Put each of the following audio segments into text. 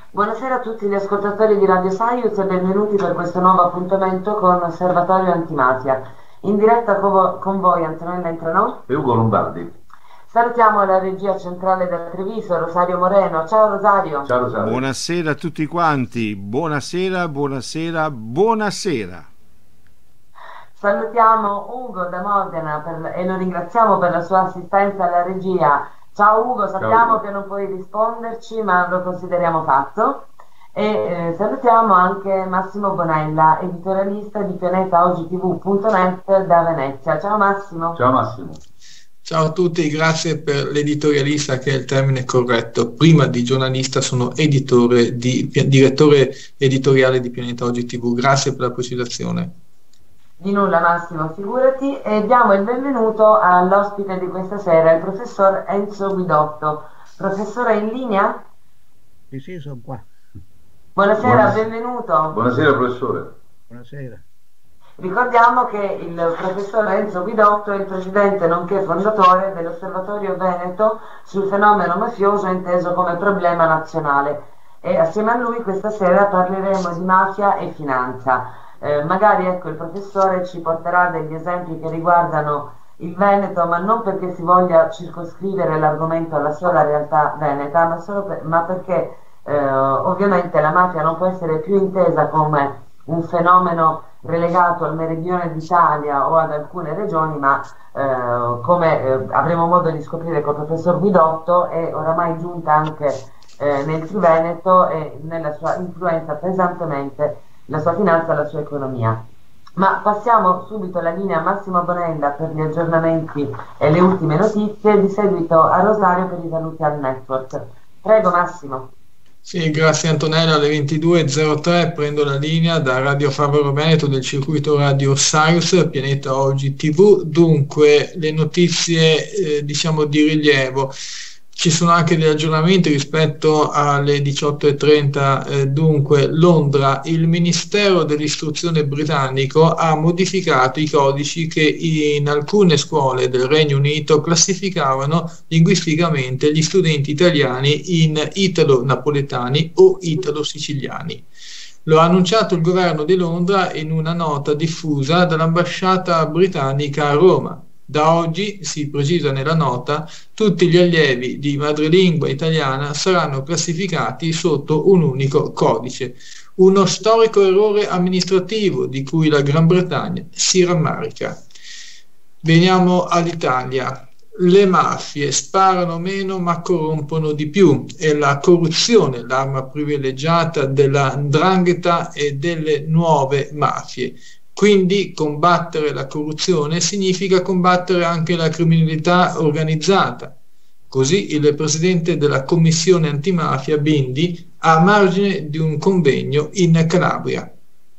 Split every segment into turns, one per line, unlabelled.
Buonasera a tutti gli ascoltatori di Radio Saius e benvenuti per questo nuovo appuntamento con Osservatorio Antimafia. In diretta con voi Antonella Entranò
e Ugo Lombardi.
Salutiamo la regia centrale da Treviso, Rosario Moreno. Ciao Rosario.
Ciao Rosario.
Buonasera a tutti quanti, buonasera.
Salutiamo Ugo da Modena e lo ringraziamo per la sua assistenza alla regia. Ciao Ugo, sappiamo
Ugo.
che non puoi risponderci, ma lo consideriamo fatto. E salutiamo anche Massimo Bonella, editorialista di pianetaogtv.net da Venezia. Ciao Massimo.
Ciao Massimo.
Ciao a tutti, grazie per l'editorialista, che è il termine corretto. Prima di giornalista sono direttore editoriale di Pianeta Oggi TV. Grazie per la precisazione.
Di nulla Massimo, figurati, e diamo il benvenuto all'ospite di questa sera, il professor Enzo Guidotto. Professore, in linea?
Sì, sono qua.
Buonasera, benvenuto.
Buonasera professore.
Buonasera.
Ricordiamo che il professor Enzo Guidotto è il presidente nonché fondatore dell'Osservatorio Veneto sul fenomeno mafioso inteso come problema nazionale, e assieme a lui questa sera parleremo di mafia e finanza. Magari il professore ci porterà degli esempi che riguardano il Veneto, ma non perché si voglia circoscrivere l'argomento alla sola realtà veneta, ma perché ovviamente la mafia non può essere più intesa come un fenomeno relegato al meridione d'Italia o ad alcune regioni, ma come avremo modo di scoprire col professor Guidotto, è oramai giunta anche nel Triveneto e nella sua influenza pesantemente la sua finanza e la sua economia. Ma passiamo subito la linea a Massimo Bonella per gli aggiornamenti e le ultime notizie, di seguito a Rosario per i saluti al network. Prego Massimo.
Sì, grazie Antonella. Alle 22.03 prendo la linea da Radio Favaro Veneto del circuito Radio Saius, Pianeta Oggi TV. Dunque, le notizie di rilievo. Ci sono anche degli aggiornamenti rispetto alle 18.30. Dunque, Londra, il Ministero dell'Istruzione britannico ha modificato i codici che in alcune scuole del Regno Unito classificavano linguisticamente gli studenti italiani in italo-napoletani o italo-siciliani. Lo ha annunciato il governo di Londra in una nota diffusa dall'ambasciata britannica a Roma. Da oggi, si precisa nella nota, tutti gli allievi di madrelingua italiana saranno classificati sotto un unico codice. Uno storico errore amministrativo di cui la Gran Bretagna si rammarica. Veniamo all'Italia. Le mafie sparano meno ma corrompono di più. È la corruzione l'arma privilegiata della 'ndrangheta e delle nuove mafie. Quindi combattere la corruzione significa combattere anche la criminalità organizzata. Così il presidente della commissione antimafia Bindi a margine di un convegno in Calabria.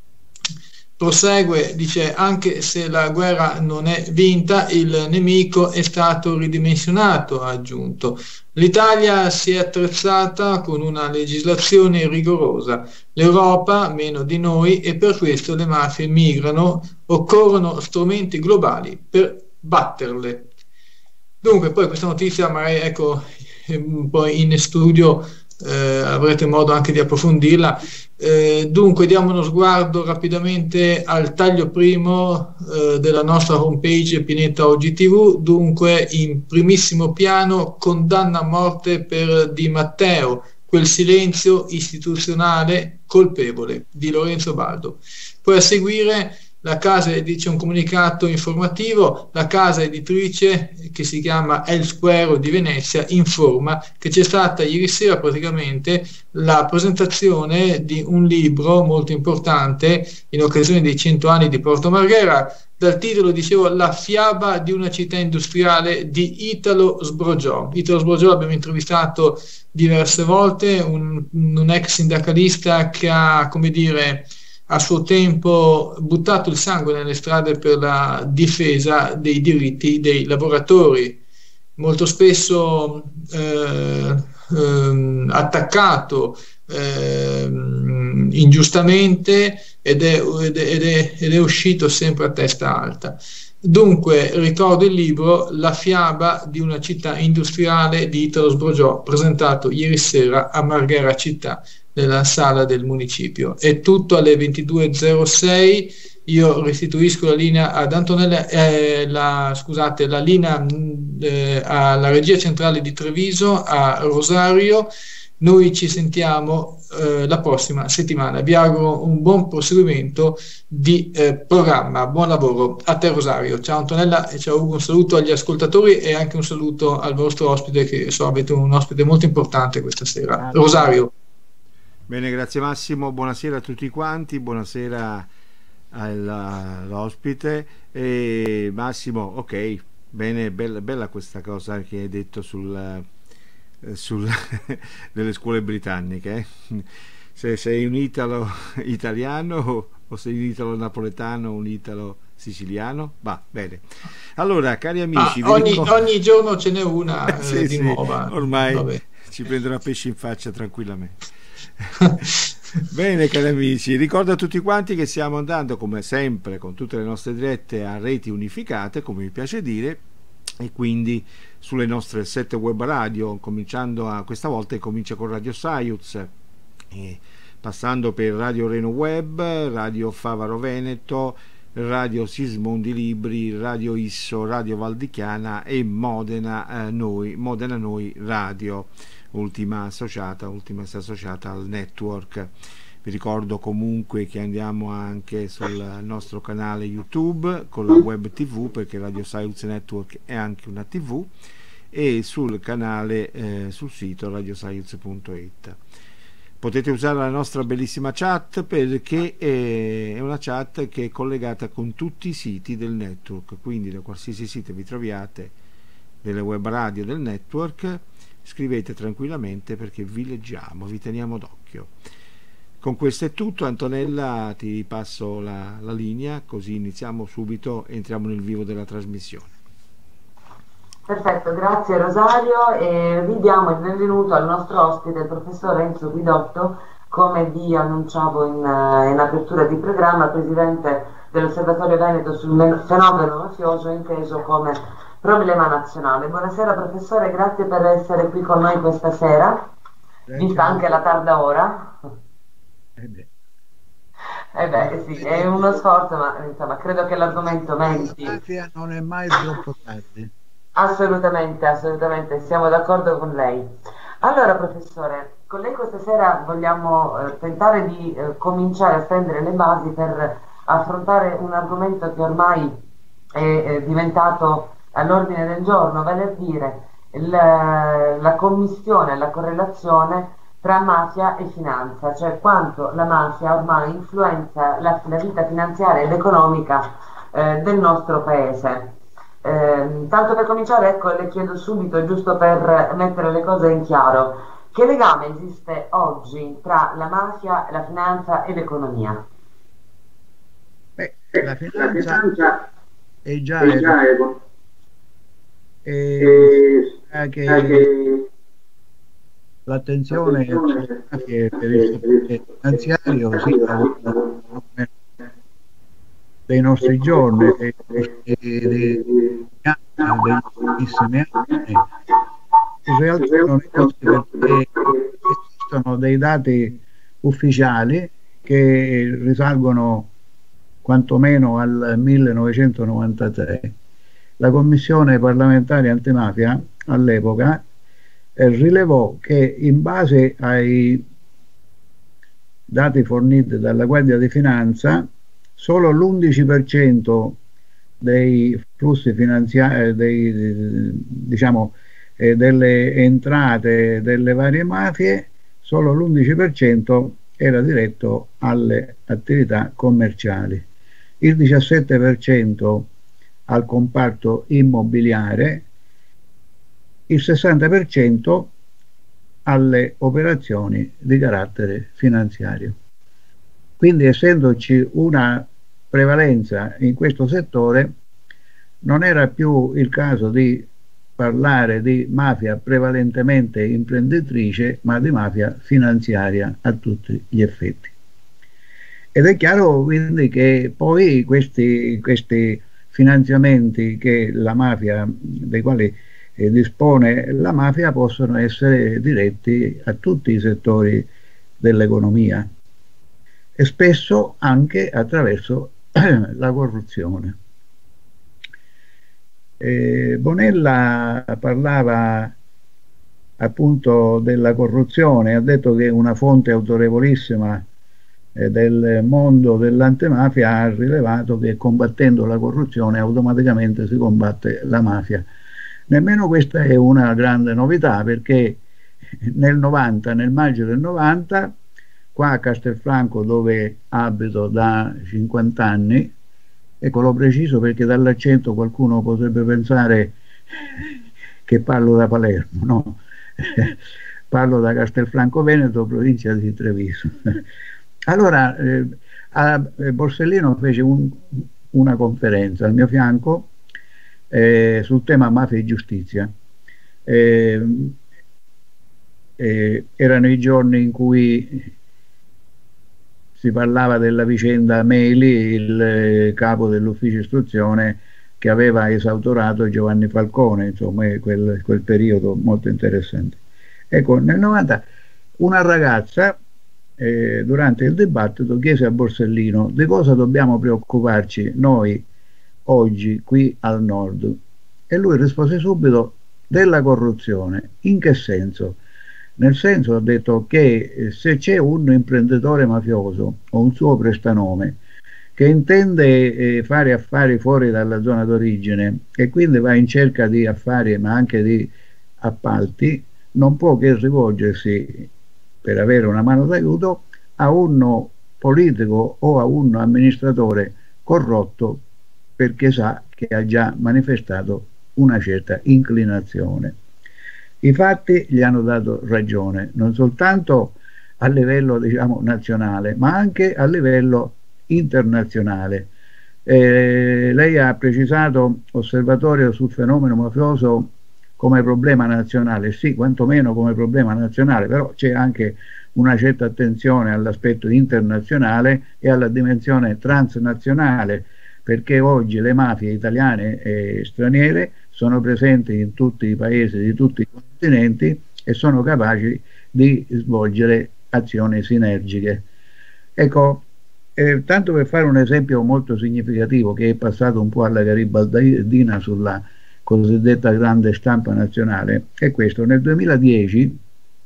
Prosegue, dice: anche se la guerra non è vinta, il nemico è stato ridimensionato, ha aggiunto. L'Italia si è attrezzata con una legislazione rigorosa, l'Europa meno di noi, e per questo le mafie migrano, occorrono strumenti globali per batterle. Dunque, poi questa notizia magari poi in studio avrete modo anche di approfondirla. Dunque diamo uno sguardo rapidamente al taglio primo della nostra homepage Pianeta Oggi TV. Dunque, in primissimo piano, condanna a morte per Di Matteo, quel silenzio istituzionale colpevole, di Lorenzo Baldo. Poi a seguire la casa dice un comunicato informativo, la casa editrice che si chiama El Square di Venezia informa che c'è stata ieri sera praticamente la presentazione di un libro molto importante in occasione dei 100 anni di Porto Marghera, dal titolo, dicevo, La fiaba di una città industriale di Italo Sbroggiò. Italo Sbroggiò l'abbiamo intervistato diverse volte, un ex sindacalista che ha, come dire, a suo tempo buttato il sangue nelle strade per la difesa dei diritti dei lavoratori, molto spesso attaccato ingiustamente ed è uscito sempre a testa alta. Dunque, ricordo il libro La fiaba di una città industriale di Italo Sbroggiò, presentato ieri sera a Marghera città nella sala del municipio. È tutto alle 22.06. Io restituisco la linea ad Antonella, la linea alla regia centrale di Treviso, a Rosario. Noi ci sentiamo la prossima settimana. Vi auguro un buon proseguimento di programma. Buon lavoro a te, Rosario. Ciao Antonella e ciao Ugo. Un saluto agli ascoltatori e anche un saluto al vostro ospite, che so avete un ospite molto importante questa sera. Rosario.
Bene, grazie Massimo, buonasera a tutti quanti, buonasera all'ospite. E Massimo, ok, bene, bella questa cosa che hai detto delle scuole britanniche. Se sei un italo italiano o sei un italo napoletano o un italo siciliano, va bene. Allora, cari amici,
ogni giorno ce n'è una
sì,
nuova.
Ormai
Vabbè.
Ci prendono a pesci in faccia tranquillamente. Bene, cari amici, ricordo a tutti quanti che stiamo andando, come sempre, con tutte le nostre dirette a reti unificate, come mi piace dire, e quindi sulle nostre 7 web radio, questa volta comincia con Radio Saiuz, passando per Radio Reno Web, Radio Favaro Veneto, Radio Sismondi Libri, Radio Isso, Radio Valdichiana e Modena Noi Radio, ultima sta associata al network. Vi ricordo comunque che andiamo anche sul nostro canale YouTube con la web TV, perché Radio Saiuz Network è anche una TV, e sul canale sul sito radiosaiuz.it. Potete usare la nostra bellissima chat, perché è una chat che è collegata con tutti i siti del network, quindi da qualsiasi sito vi troviate delle web radio del network, scrivete tranquillamente perché vi leggiamo, vi teniamo d'occhio. Con questo è tutto. Antonella, ti passo la linea, così iniziamo subito, entriamo nel vivo della trasmissione.
Perfetto, grazie Rosario, e vi diamo il benvenuto al nostro ospite, il professor Enzo Guidotto, come vi annunciavo in apertura di programma, presidente dell'Osservatorio Veneto sul fenomeno mafioso, inteso come problema nazionale. Buonasera professore, grazie per essere qui con noi questa sera, vista anche la tarda ora. Sì, è uno sforzo, ma insomma credo che l'argomento meriti.
Non è mai troppo tardi.
Assolutamente, siamo d'accordo con lei. Allora professore, con lei questa sera vogliamo tentare di cominciare a stendere le basi per affrontare un argomento che ormai è diventato all'ordine del giorno, vale a dire la commistione, la correlazione tra mafia e finanza, cioè quanto la mafia ormai influenza la vita finanziaria ed economica del nostro paese. Tanto per cominciare, ecco, le chiedo subito, giusto per mettere le cose in chiaro, che legame esiste oggi tra la mafia, la finanza e l'economia?
La finanza è già che l'attenzione per il settore finanziario dei nostri giorni, degli ultimissimi anni, in realtà non è così, perché esistono dei dati ufficiali che risalgono quantomeno al 1993. La Commissione parlamentare antimafia all'epoca rilevò che, in base ai dati forniti dalla Guardia di Finanza, solo l'11% dei flussi finanziari, delle entrate delle varie mafie, solo l'11% era diretto alle attività commerciali, il 17% al comparto immobiliare, il 60% alle operazioni di carattere finanziario. Quindi, essendoci una prevalenza in questo settore, non era più il caso di parlare di mafia prevalentemente imprenditrice, ma di mafia finanziaria a tutti gli effetti. Ed è chiaro quindi che poi questi finanziamenti che la mafia, dei quali dispone la mafia, possono essere diretti a tutti i settori dell'economia e spesso anche attraverso la corruzione. Bonella parlava appunto della corruzione, ha detto che una fonte autorevolissima del mondo dell'antimafia ha rilevato che combattendo la corruzione automaticamente si combatte la mafia. Nemmeno questa è una grande novità, perché nel maggio del 90, qua a Castelfranco, dove abito da 50 anni, ecco, l'ho preciso perché dall'accento qualcuno potrebbe pensare che parlo da Palermo, no? Parlo da Castelfranco Veneto, provincia di Treviso. Allora, a Borsellino fece una conferenza al mio fianco sul tema mafia e giustizia. Erano i giorni in cui si parlava della vicenda Meli, il capo dell'ufficio istruzione che aveva esautorato Giovanni Falcone, insomma quel periodo molto interessante. Ecco, nel 90 una ragazza durante il dibattito chiese a Borsellino di cosa dobbiamo preoccuparci noi oggi qui al nord, e lui rispose subito della corruzione. In che senso? Nel senso, ha detto, che se c'è un imprenditore mafioso o un suo prestanome che intende fare affari fuori dalla zona d'origine e quindi va in cerca di affari ma anche di appalti, non può che rivolgersi, per avere una mano d'aiuto, a un politico o a un amministratore corrotto, perché sa che ha già manifestato una certa inclinazione. I fatti gli hanno dato ragione, non soltanto a livello, diciamo, nazionale, ma anche a livello internazionale. Lei ha precisato osservatorio sul fenomeno mafioso come problema nazionale, sì, quantomeno come problema nazionale, però c'è anche una certa attenzione all'aspetto internazionale e alla dimensione transnazionale, perché oggi le mafie italiane e straniere sono presenti in tutti i paesi di tutti i continenti e sono capaci di svolgere azioni sinergiche. Ecco, tanto per fare un esempio molto significativo che è passato un po' alla garibaldina sulla cosiddetta grande stampa nazionale, è questo: nel 2010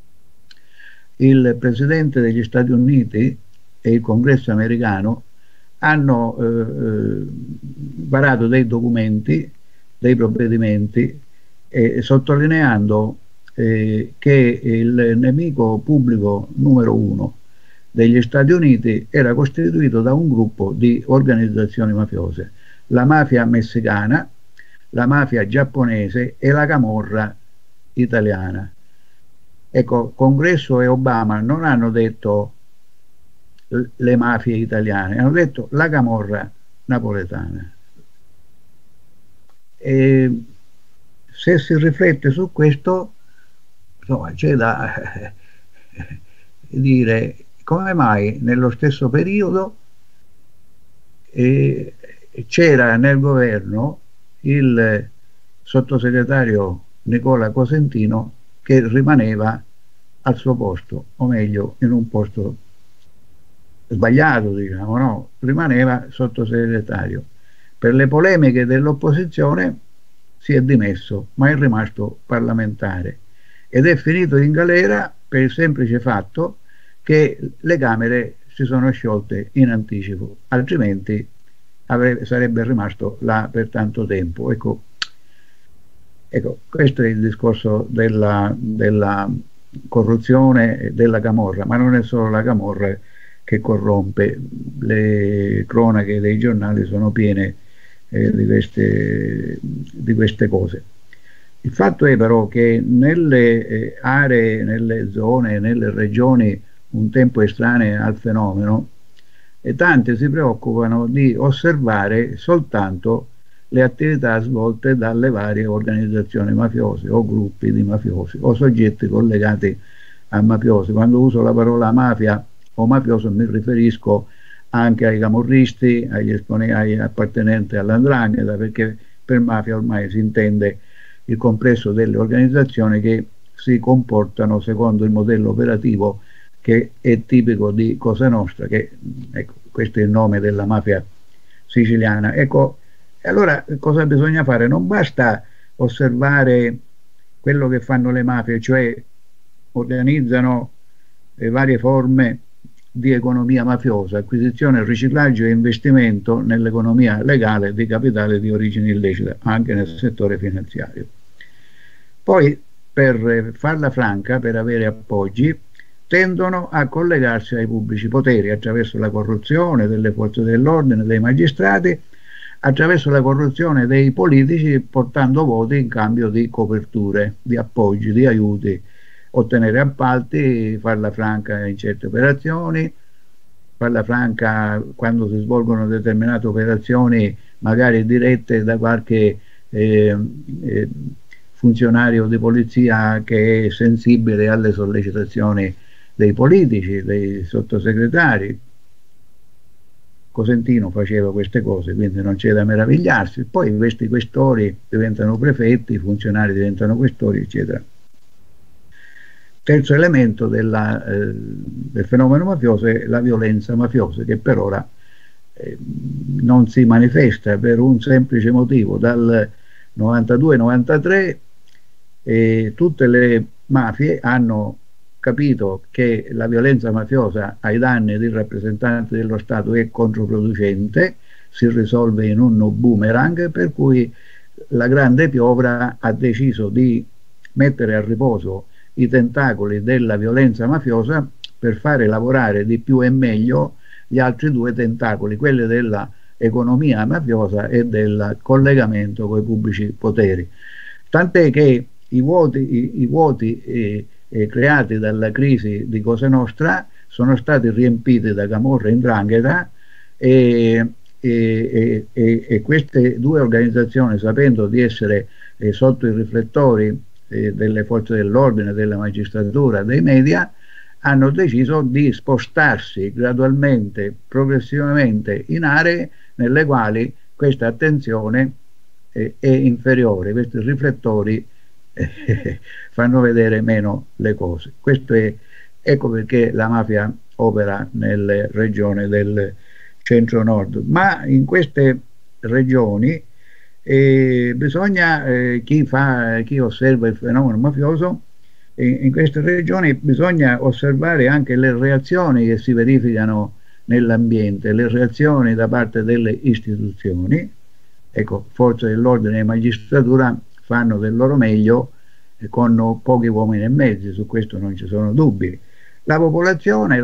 il Presidente degli Stati Uniti e il Congresso americano hanno varato dei documenti, dei provvedimenti, sottolineando che il nemico pubblico numero uno degli Stati Uniti era costituito da un gruppo di organizzazioni mafiose: la mafia messicana, la mafia giapponese e la camorra italiana. Ecco, Congresso e Obama non hanno detto le mafie italiane, hanno detto la camorra napoletana. E se si riflette su questo, insomma, c'è da dire come mai nello stesso periodo c'era nel governo il sottosegretario Nicola Cosentino che rimaneva al suo posto, o meglio in un posto sbagliato, diciamo, no? Rimaneva sottosegretario. Per le polemiche dell'opposizione si è dimesso, ma è rimasto parlamentare ed è finito in galera per il semplice fatto che le Camere si sono sciolte in anticipo, altrimenti sarebbe rimasto là per tanto tempo. Ecco, questo è il discorso della corruzione e della camorra, ma non è solo la camorra che corrompe. Le cronache dei giornali sono piene di queste cose. Il fatto è però che nelle aree, nelle zone, nelle regioni un tempo estranee al fenomeno, tanti si preoccupano di osservare soltanto le attività svolte dalle varie organizzazioni mafiose o gruppi di mafiosi o soggetti collegati a mafiosi. Quando uso la mafia o mafioso mi riferisco anche ai camorristi, agli appartenenti all''ndrangheta, perché per mafia ormai si intende il complesso delle organizzazioni che si comportano secondo il modello operativo che è tipico di Cosa Nostra, che ecco, questo è il nome della mafia siciliana. Ecco, allora cosa bisogna fare? Non basta osservare quello che fanno le mafie, cioè organizzano varie forme di economia mafiosa, acquisizione, riciclaggio e investimento nell'economia legale di capitale di origine illecita, anche nel settore finanziario. Poi, per farla franca, per avere appoggi, tendono a collegarsi ai pubblici poteri attraverso la corruzione delle forze dell'ordine, dei magistrati, attraverso la corruzione dei politici, portando voti in cambio di coperture, di appoggi, di aiuti, ottenere appalti, farla franca in certe operazioni, farla franca quando si svolgono determinate operazioni magari dirette da qualche funzionario di polizia che è sensibile alle sollecitazioni dei politici, dei sottosegretari. Cosentino faceva queste cose, quindi non c'è da meravigliarsi. Poi questi questori diventano prefetti, i funzionari diventano questori, eccetera. Terzo elemento del fenomeno mafioso è la violenza mafiosa, che per ora non si manifesta per un semplice motivo. Dal 92-93 tutte le mafie hanno capito che la violenza mafiosa ai danni dei rappresentanti dello Stato è controproducente, si risolve in un boomerang, per cui la grande piovra ha deciso di mettere a riposo i tentacoli della violenza mafiosa per fare lavorare di più e meglio gli altri due tentacoli, quelli della economia mafiosa e del collegamento con i pubblici poteri. Tant'è che i vuoti creati dalla crisi di Cosa Nostra sono stati riempiti da Camorra e 'Ndrangheta, e queste due organizzazioni, sapendo di essere sotto i riflettori delle forze dell'ordine, della magistratura, dei media, hanno deciso di spostarsi gradualmente, progressivamente in aree nelle quali questa attenzione è inferiore, questi riflettori fanno vedere meno le cose. Questo è, ecco perché la mafia opera nelle regioni del centro-nord, ma in queste regioni bisogna, chi osserva il fenomeno mafioso, in queste regioni bisogna osservare anche le reazioni che si verificano nell'ambiente, le reazioni da parte delle istituzioni. Ecco, forze dell'ordine e magistratura fanno del loro meglio con pochi uomini e mezzi, su questo non ci sono dubbi. La popolazione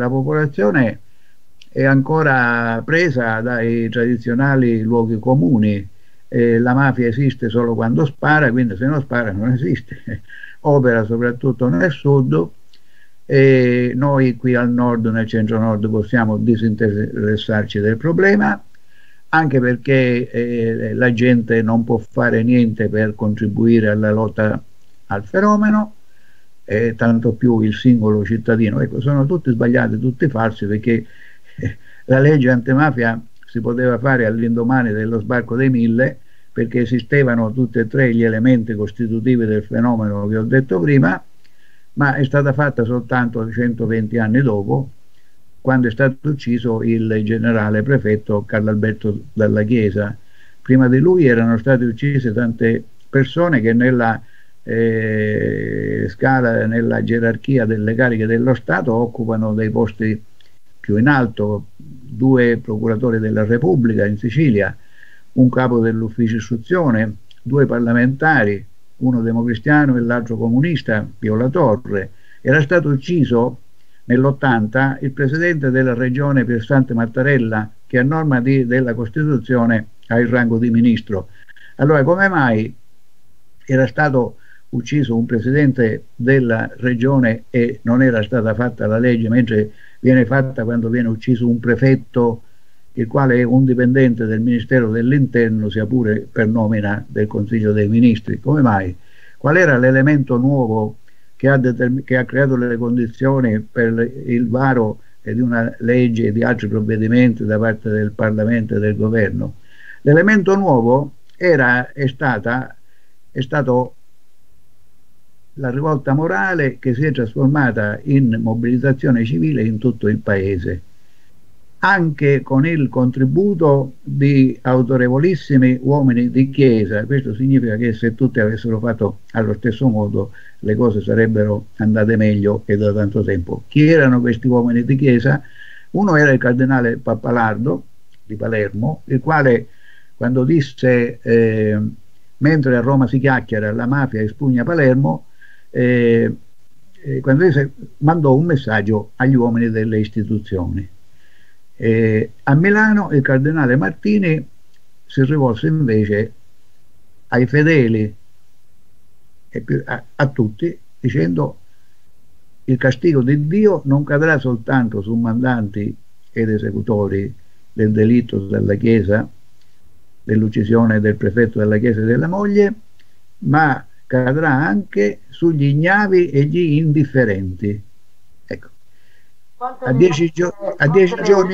è ancora presa dai tradizionali luoghi comuni. La mafia esiste solo quando spara, quindi se non spara non esiste. Opera soprattutto nel sud, e noi qui al nord, nel centro-nord, possiamo disinteressarci del problema, anche perché la gente non può fare niente per contribuire alla lotta al fenomeno, tanto più il singolo cittadino. Ecco, sono tutti sbagliati, tutti falsi, perché la legge antimafia si poteva fare all'indomani dello sbarco dei 1000, perché esistevano tutti e tre gli elementi costitutivi del fenomeno che ho detto prima, ma è stata fatta soltanto 120 anni dopo, quando è stato ucciso il generale prefetto Carlo Alberto Dalla Chiesa. Prima di lui erano state uccise tante persone che nella scala, nella gerarchia delle cariche dello Stato occupano dei posti più in alto: 2 procuratori della Repubblica in Sicilia, un capo dell'ufficio istruzione, 2 parlamentari, uno democristiano e l'altro comunista, Pio La Torre. Era stato ucciso nell'80 il presidente della regione Piersante Mattarella, che a norma della Costituzione ha il rango di ministro. Allora, come mai era stato ucciso un presidente della regione e non era stata fatta la legge, mentre viene fatta quando viene ucciso un prefetto, il quale è un dipendente del Ministero dell'Interno, sia pure per nomina del Consiglio dei Ministri? Come mai? Qual era l'elemento nuovo che ha creato le condizioni per il varo di una legge e di altri provvedimenti da parte del Parlamento e del Governo? L'elemento nuovo è stato la rivolta morale che si è trasformata in mobilitazione civile in tutto il paese, anche con il contributo di autorevolissimi uomini di chiesa. Questo significa che se tutti avessero fatto allo stesso modo le cose sarebbero andate meglio e da tanto tempo. Chi erano questi uomini di chiesa? Uno era il cardinale Pappalardo di Palermo, il quale, quando disse mentre a Roma si chiacchiera la mafia espugna Palermo, quando disse, mandò un messaggio agli uomini delle istituzioni. A Milano il cardinale Martini si rivolse invece ai fedeli e a tutti, dicendo: il castigo di Dio non cadrà soltanto su mandanti ed esecutori del delitto della Chiesa, dell'uccisione del prefetto della Chiesa e della moglie, ma cadrà anche sugli ignavi e gli indifferenti. Ecco. A 10 giorni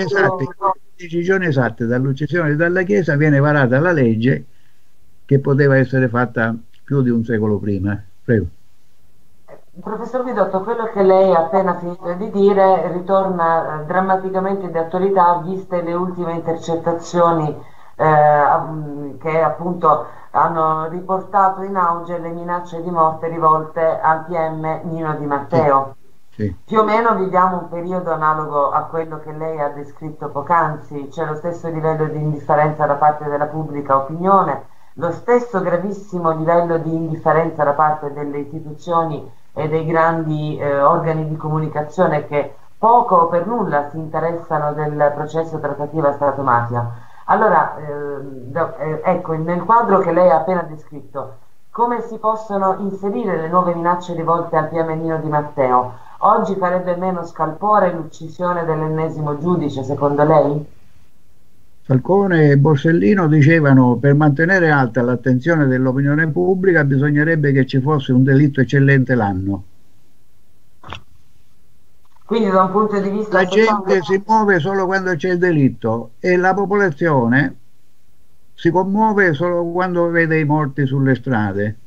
esatti dall'uccisione della Chiesa viene varata la legge che poteva essere fatta più di un secolo prima. Prego.
Professor Vidotto, quello che lei ha appena finito di dire ritorna drammaticamente di attualità, viste le ultime intercettazioni che appunto hanno riportato in auge le minacce di morte rivolte al PM Nino Di Matteo.
Sì.
Più o meno viviamo un periodo analogo a quello che lei ha descritto poc'anzi, c'è lo stesso livello di indifferenza da parte della pubblica opinione, lo stesso gravissimo livello di indifferenza da parte delle istituzioni e dei grandi organi di comunicazione che poco o per nulla si interessano del processo trattativa Stato-mafia. Allora, ecco, nel quadro che lei ha appena descritto, come si possono inserire le nuove minacce rivolte al PM Nino Di Matteo? Oggi farebbe meno scalpore l'uccisione dell'ennesimo giudice, secondo lei?
Falcone e Borsellino dicevano: per mantenere alta l'attenzione dell'opinione pubblica bisognerebbe che ci fosse un delitto eccellente l'anno.
Quindi da un punto di vista
la gente si muove solo quando c'è il delitto e la popolazione si commuove solo quando vede i morti sulle strade.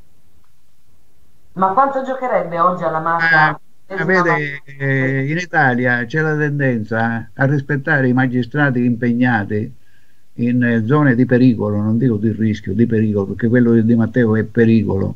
Ma quanto giocherebbe oggi alla mafia?
Vede, in Italia c'è la tendenza a rispettare i magistrati impegnati in zone di pericolo, non dico di rischio, di pericolo, perché quello di Matteo è pericolo,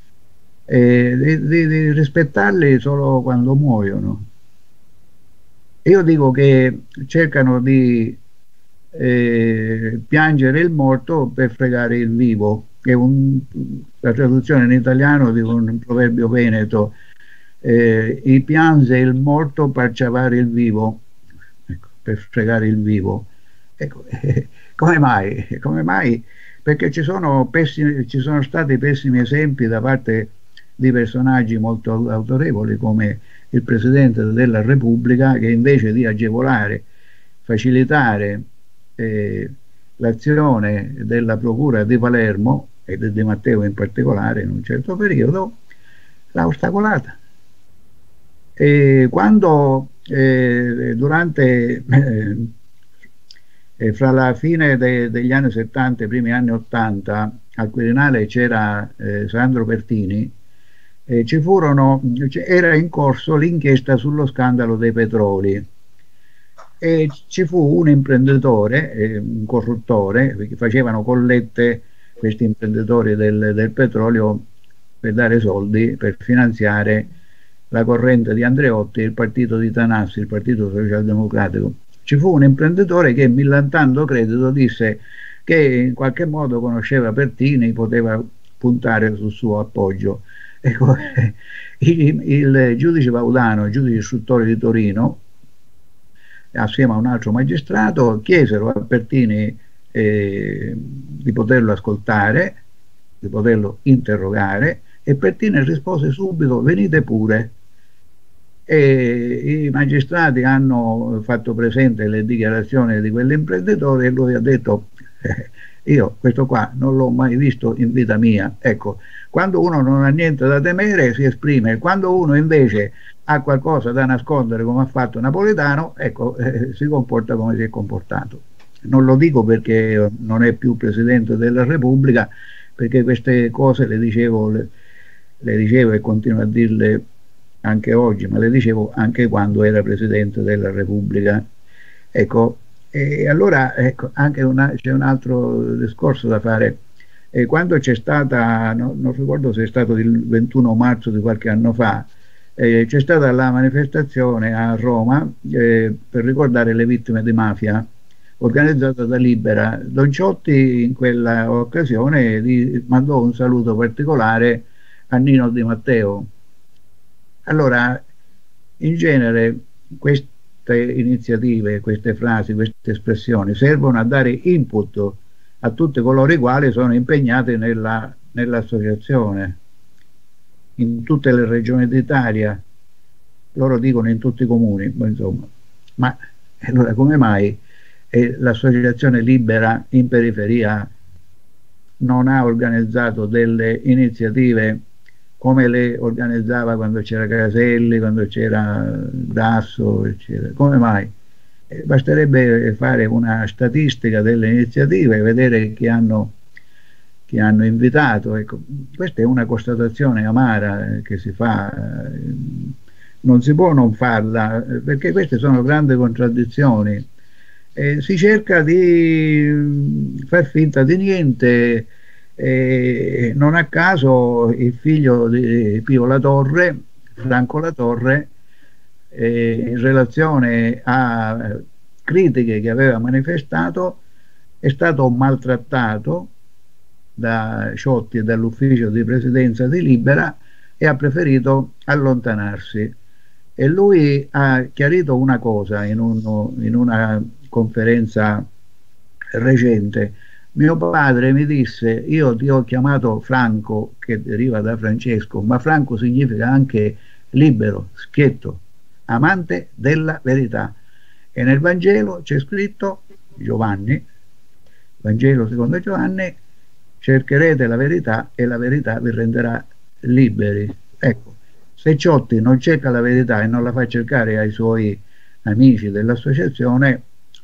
di rispettarli solo quando muoiono. Io dico che cercano di piangere il morto per fregare il vivo, che è la traduzione in italiano di un proverbio veneto: i piange il morto per ciavare il vivo, ecco, per fregare il vivo. Ecco, come mai? Come mai? Perché ci sono stati pessimi esempi da parte di personaggi molto autorevoli come il Presidente della Repubblica, che invece di agevolare, facilitare l'azione della Procura di Palermo e di Matteo in particolare in un certo periodo, l'ha ostacolata. E quando fra la fine degli anni 70 e i primi anni 80 al Quirinale c'era Sandro Pertini, era in corso l'inchiesta sullo scandalo dei petroli e ci fu un imprenditore, un corruttore, perché facevano collette questi imprenditori del petrolio per dare soldi per finanziare la corrente di Andreotti e il partito di Tanassi, il partito socialdemocratico. Ci fu un imprenditore che, millantando credito, disse che in qualche modo conosceva Pertini, poteva puntare sul suo appoggio. Ecco, il giudice Paudano, il giudice istruttore di Torino, assieme a un altro magistrato, chiesero a Pertini di poterlo ascoltare, di poterlo interrogare, e Pertini rispose subito: venite pure. E i magistrati hanno fatto presente le dichiarazioni di quell'imprenditore e lui ha detto: io questo qua non l'ho mai visto in vita mia. Ecco, quando uno non ha niente da temere si esprime, quando uno invece ha qualcosa da nascondere, come ha fatto Napolitano, ecco, si comporta come si è comportato. Non lo dico perché non è più Presidente della Repubblica, perché queste cose le dicevo le dicevo e continuo a dirle anche oggi, ma le dicevo anche quando era Presidente della Repubblica. Ecco, e allora ecco, anche c'è un altro discorso da fare. Quando c'è stata, non ricordo se è stato il 21 marzo di qualche anno fa, c'è stata la manifestazione a Roma per ricordare le vittime di mafia, organizzata da Libera. Don Ciotti in quella occasione mandò un saluto particolare a Nino Di Matteo. Allora, in genere queste iniziative, queste frasi, queste espressioni servono a dare input a tutti coloro i quali sono impegnati nell'associazione in tutte le regioni d'Italia, loro dicono in tutti i comuni, insomma. Ma allora come mai l'associazione Libera in periferia non ha organizzato delle iniziative come le organizzava quando c'era Caselli, quando c'era Dasso, eccetera? Come mai? Basterebbe fare una statistica delle iniziative e vedere chi hanno invitato. Ecco, questa è una constatazione amara che si fa, non si può non farla, perché queste sono grandi contraddizioni. Si cerca di far finta di niente. Non a caso il figlio di Pio La Torre, Franco La Torre, in relazione a critiche che aveva manifestato, è stato maltrattato da Ciotti e dall'ufficio di presidenza di Libera e ha preferito allontanarsi. E lui ha chiarito una cosa in una conferenza recente: mio padre mi disse, io ti ho chiamato Franco, che deriva da Francesco, ma Franco significa anche libero, schietto, amante della verità. E nel Vangelo c'è scritto, Giovanni, Vangelo secondo Giovanni, cercherete la verità e la verità vi renderà liberi. Ecco, se Ciotti non cerca la verità e non la fa cercare ai suoi amici dell'associazione,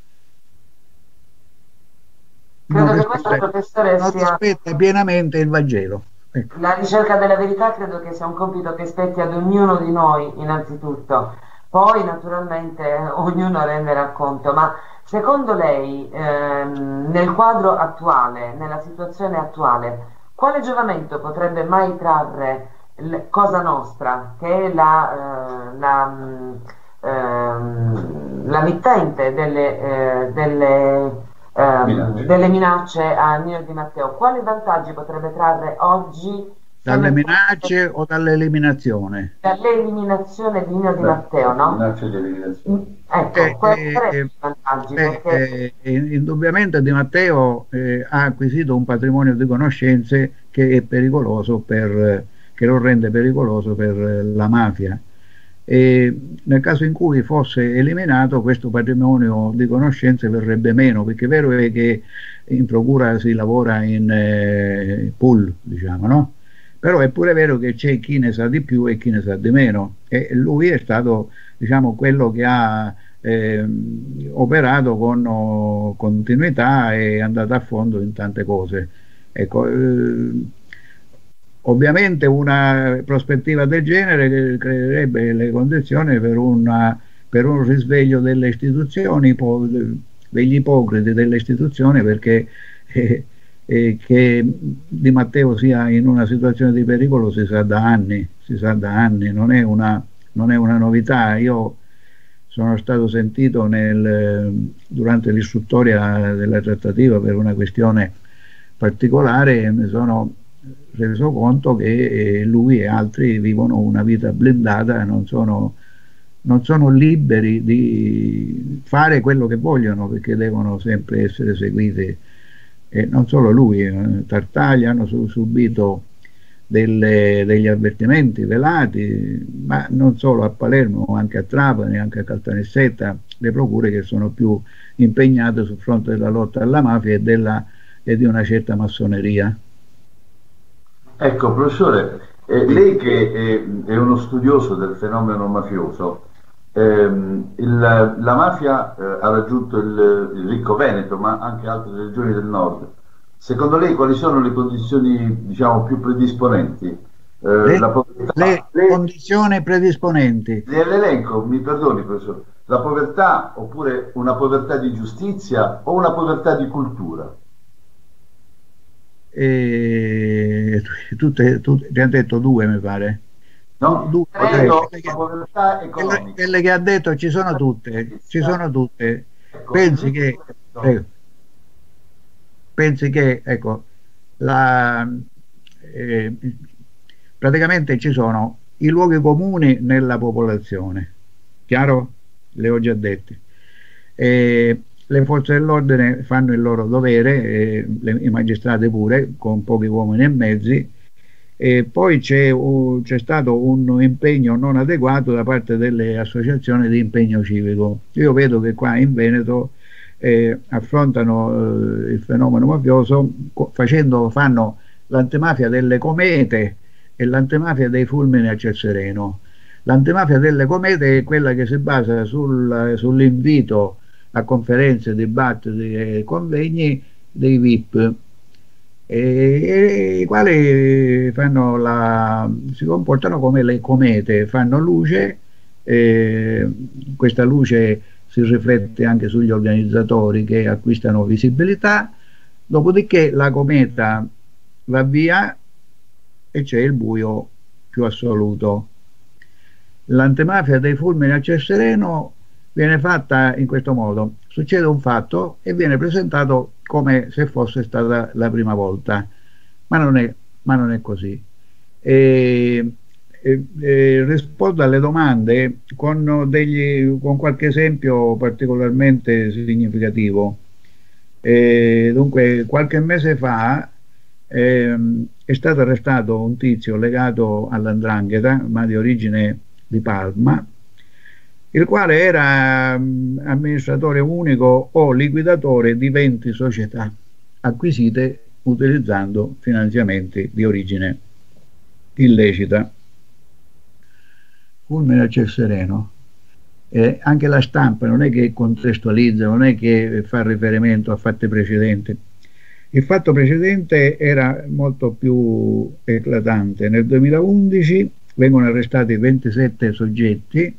credo che questo, professore,
non rispetta pienamente il Vangelo. Ecco.
La ricerca della verità credo che sia un compito che spetti ad ognuno di noi innanzitutto, poi naturalmente ognuno renderà conto. Ma secondo lei, nel quadro attuale, nella situazione attuale, quale giovamento potrebbe mai trarre Cosa Nostra, che è la mittente delle minacce a Nino Di Matteo? Quali vantaggi potrebbe trarre oggi
dalle minacce o dall'eliminazione?
Dall'eliminazione di Nino Di Matteo, no?
Minacce di eliminazione.
Ecco, quali sarebbero i vantaggi? Perché
indubbiamente Di Matteo ha acquisito un patrimonio di conoscenze che è pericoloso che lo rende pericoloso per la mafia. E nel caso in cui fosse eliminato, questo patrimonio di conoscenze verrebbe meno, perché è vero è che in procura si lavora in pool, diciamo, no? Però è pure vero che c'è chi ne sa di più e chi ne sa di meno, e lui è stato, diciamo, quello che ha operato con continuità e è andato a fondo in tante cose. Ecco, ovviamente una prospettiva del genere creerebbe le condizioni per un risveglio delle istituzioni, degli ipocriti delle istituzioni, perché che Di Matteo sia in una situazione di pericolo si sa da anni, non è una novità. Io sono stato sentito durante l'istruttoria della trattativa per una questione particolare e mi sono reso conto che lui e altri vivono una vita blindata, non sono liberi di fare quello che vogliono, perché devono sempre essere seguiti. E non solo lui, Tartaglia hanno subito degli avvertimenti velati, ma non solo a Palermo, anche a Trapani, anche a Caltanissetta, le procure che sono più impegnate sul fronte della lotta alla mafia e di una certa massoneria.
Ecco, professore, lei che è uno studioso del fenomeno mafioso, la mafia ha raggiunto il ricco Veneto, ma anche altre regioni del nord. Secondo lei quali sono le condizioni, diciamo, più predisponenti la povertà,
le condizioni predisponenti.
L'elenco, mi perdoni professore, la povertà oppure una povertà di giustizia o una povertà di cultura?
Tutte, ti ha detto due, mi pare.
No,
Due,
credo
quelle
la povertà economica.
quelle che ha detto ci sono tutte, ci sono tutte.
Ecco,
Pensi che ecco, eh, praticamente ci sono i luoghi comuni nella popolazione, chiaro? Le ho già dette. Le forze dell'ordine fanno il loro dovere, i magistrati pure, con pochi uomini e mezzi, e poi c'è stato un impegno non adeguato da parte delle associazioni di impegno civico. Io vedo che qua in Veneto affrontano il fenomeno mafioso fanno l'antimafia delle comete e l'antimafia dei fulmini a ciel sereno. L'antimafia delle comete è quella che si basa sull'invito a conferenze, dibattiti e convegni dei VIP, i quali si comportano come le comete, fanno luce, questa luce si riflette anche sugli organizzatori che acquistano visibilità, dopodiché la cometa va via e c'è il buio più assoluto. L'antimafia dei fulmini a ciel sereno viene fatta in questo modo: succede un fatto e viene presentato come se fosse stata la prima volta, ma non è così. Rispondo alle domande con qualche esempio particolarmente significativo. Dunque, qualche mese fa è stato arrestato un tizio legato all''ndrangheta, ma di origine di Palma, il quale era amministratore unico o liquidatore di 20 società acquisite utilizzando finanziamenti di origine illecita. Fulmine a ciel sereno. Anche la stampa non è che contestualizza, non è che fa riferimento a fatti precedenti. Il fatto precedente era molto più eclatante. Nel 2011 vengono arrestati 27 soggetti,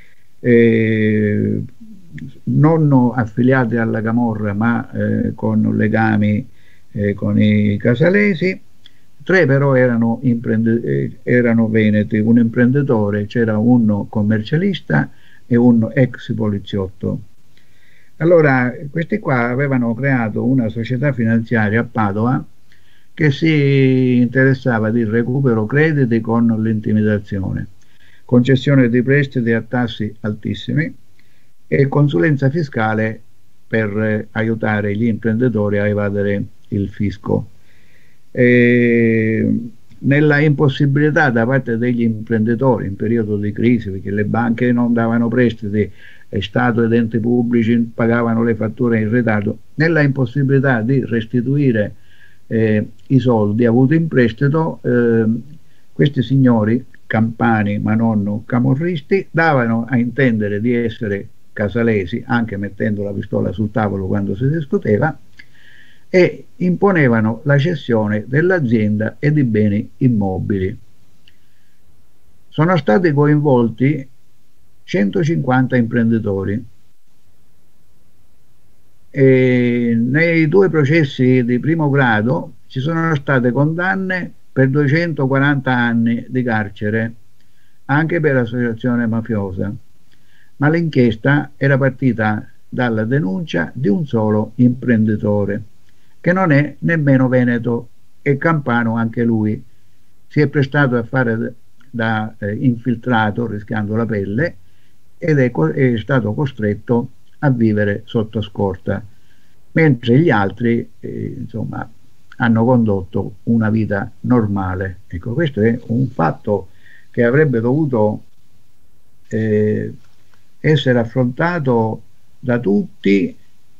non affiliati alla Camorra, ma con legami con i casalesi. 3 però erano veneti, un imprenditore, c'era un commercialista e un ex poliziotto. Allora, questi qua avevano creato una società finanziaria a Padova che si interessava di recupero crediti con l'intimidazione, concessione di prestiti a tassi altissimi e consulenza fiscale per aiutare gli imprenditori a evadere il fisco. Nella impossibilità da parte degli imprenditori in periodo di crisi, perché le banche non davano prestiti, Stato ed enti pubblici pagavano le fatture in ritardo, nella impossibilità di restituire i soldi avuti in prestito, questi signori campani ma non camorristi davano a intendere di essere casalesi, anche mettendo la pistola sul tavolo quando si discuteva, e imponevano la cessione dell'azienda e di beni immobili. Sono stati coinvolti 150 imprenditori e nei 2 processi di primo grado ci sono state condanne per 240 anni di carcere anche per associazione mafiosa, ma l'inchiesta era partita dalla denuncia di un solo imprenditore che non è nemmeno veneto, è campano anche lui, si è prestato a fare da infiltrato rischiando la pelle ed è stato costretto a vivere sotto scorta, mentre gli altri insomma hanno condotto una vita normale. Ecco, questo è un fatto che avrebbe dovuto essere affrontato da tutte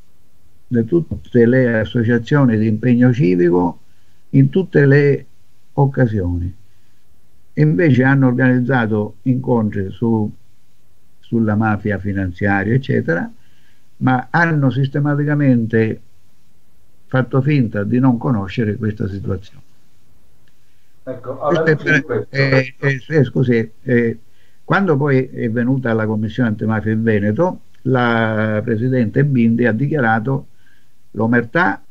le associazioni di impegno civico in tutte le occasioni. Invece hanno organizzato incontri sulla mafia finanziaria, eccetera, ma hanno sistematicamente fatto finta di non conoscere questa situazione.
Ecco, alla luce di questo,
scusi, quando poi è venuta la Commissione Antimafia in Veneto, la Presidente Bindi ha dichiarato l'omertà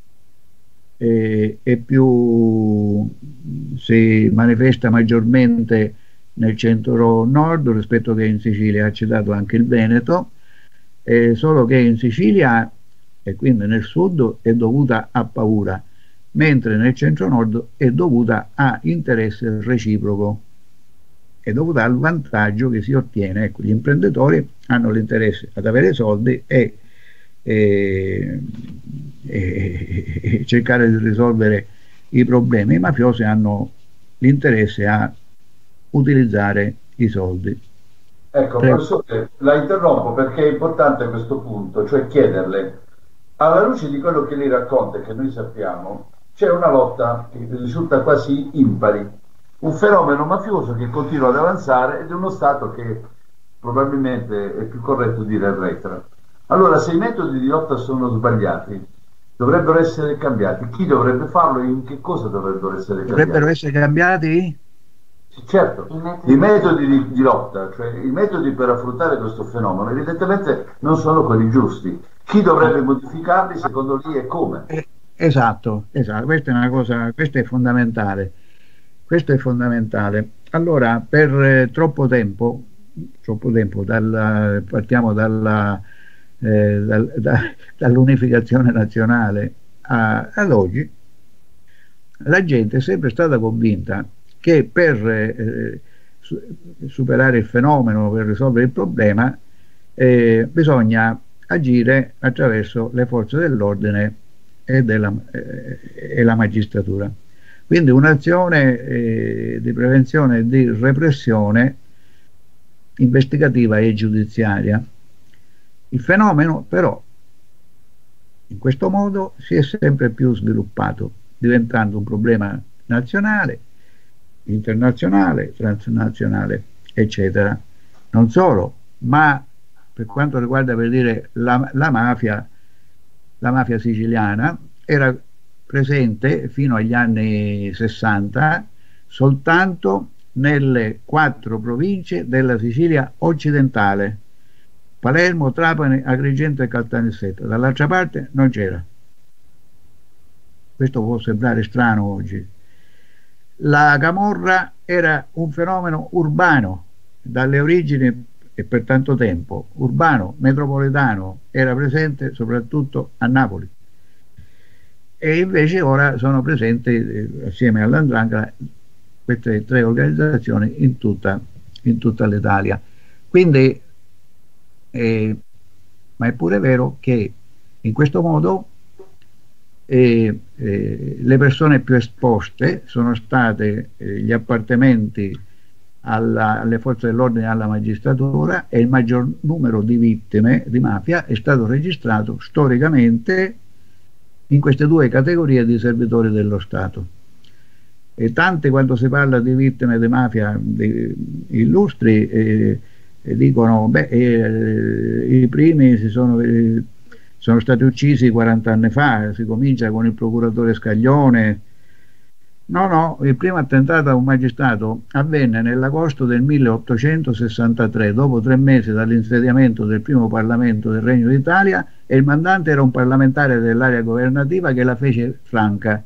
è più, si manifesta maggiormente nel centro-nord rispetto che in Sicilia, ha citato anche il Veneto, solo che in Sicilia e quindi nel sud è dovuta a paura, mentre nel centro-nord è dovuta a interesse reciproco, è dovuta al vantaggio che si ottiene. Ecco, gli imprenditori hanno l'interesse ad avere soldi e cercare di risolvere i problemi. I mafiosi hanno l'interesse a utilizzare i soldi.
Ecco, professore, la interrompo perché è importante a questo punto, cioè chiederle, alla luce di quello che lei racconta e che noi sappiamo, c'è una lotta che risulta quasi impari, un fenomeno mafioso che continua ad avanzare ed è uno Stato che probabilmente è più corretto dire arretra. Allora, se i metodi di lotta sono sbagliati, dovrebbero essere cambiati. Chi dovrebbe farlo e in che cosa dovrebbero essere cambiati?
Dovrebbero essere cambiati?
Certo, i metodi di lotta, cioè i metodi per affrontare questo fenomeno, evidentemente non sono quelli giusti. Chi dovrebbe modificarli secondo lei e come?
Esatto, questa è una cosa, questo è fondamentale. Questo è fondamentale. Allora, per troppo tempo partiamo dall'unificazione nazionale ad oggi, la gente è sempre stata convinta che per superare il fenomeno, per risolvere il problema, bisogna agire attraverso le forze dell'ordine e la magistratura. Quindi un'azione di prevenzione e di repressione investigativa e giudiziaria. Il fenomeno però in questo modo si è sempre più sviluppato, diventando un problema nazionale, internazionale, transnazionale, eccetera. Non solo, ma per quanto riguarda, per dire, la mafia siciliana era presente fino agli anni 60 soltanto nelle 4 province della Sicilia occidentale: Palermo, Trapani, Agrigento e Caltanissetta. Dall'altra parte non c'era. Questo può sembrare strano oggi. La camorra era un fenomeno urbano dalle origini e per tanto tempo, urbano, metropolitano, era presente soprattutto a Napoli, e invece ora sono presenti assieme all''ndrangheta queste 3 organizzazioni in tutta l'Italia. Quindi ma è pure vero che in questo modo le persone più esposte sono state gli appartenenti alle forze dell'ordine e alla magistratura, e il maggior numero di vittime di mafia è stato registrato storicamente in queste 2 categorie di servitori dello Stato. E tante, quando si parla di vittime di mafia illustri, dicono i primi sono stati uccisi 40 anni fa, si comincia con il procuratore Scaglione. No, il primo attentato a un magistrato avvenne nell'agosto del 1863, dopo 3 mesi dall'insediamento del primo Parlamento del Regno d'Italia, e il mandante era un parlamentare dell'area governativa che la fece franca.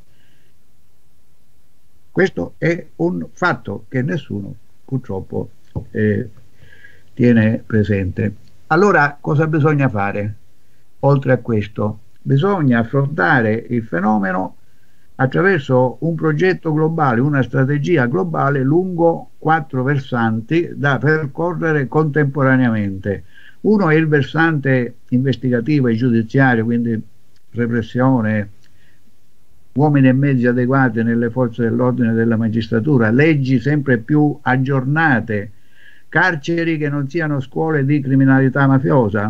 Questo è un fatto che nessuno purtroppo tiene presente. Allora, cosa bisogna fare? Oltre a questo, bisogna affrontare il fenomeno attraverso un progetto globale, una strategia globale lungo 4 versanti da percorrere contemporaneamente. Uno è il versante investigativo e giudiziario, quindi repressione, uomini e mezzi adeguati nelle forze dell'ordine e della magistratura, leggi sempre più aggiornate, carceri che non siano scuole di criminalità mafiosa,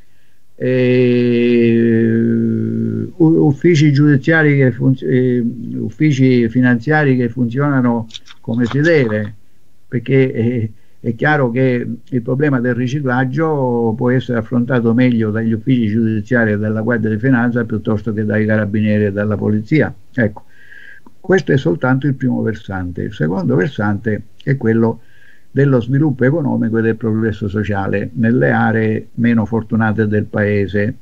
uffici giudiziari uffici finanziari che funzionano come si deve, perché è chiaro che il problema del riciclaggio può essere affrontato meglio dagli uffici giudiziari e dalla Guardia di Finanza piuttosto che dai carabinieri e dalla polizia. Ecco, Questo è soltanto il primo versante. Il secondo versante è quello dello sviluppo economico e del progresso sociale nelle aree meno fortunate del paese.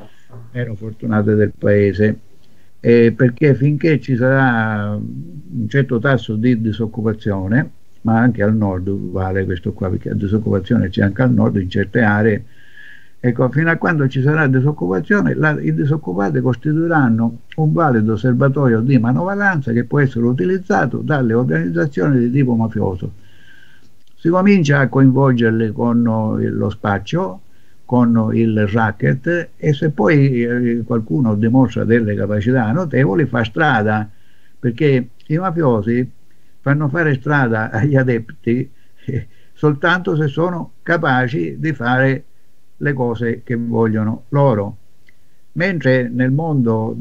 Perché finché ci sarà un certo tasso di disoccupazione, ma anche al nord vale questo qua, perché la disoccupazione c'è anche al nord in certe aree, ecco, fino a quando ci sarà disoccupazione, i disoccupati costituiranno un valido serbatoio di manovalanza che può essere utilizzato dalle organizzazioni di tipo mafioso. Si comincia a coinvolgerli con lo spaccio, con il racket, e se poi qualcuno dimostra delle capacità notevoli fa strada, perché i mafiosi fanno fare strada agli adepti soltanto se sono capaci di fare le cose che vogliono loro, mentre nel mondo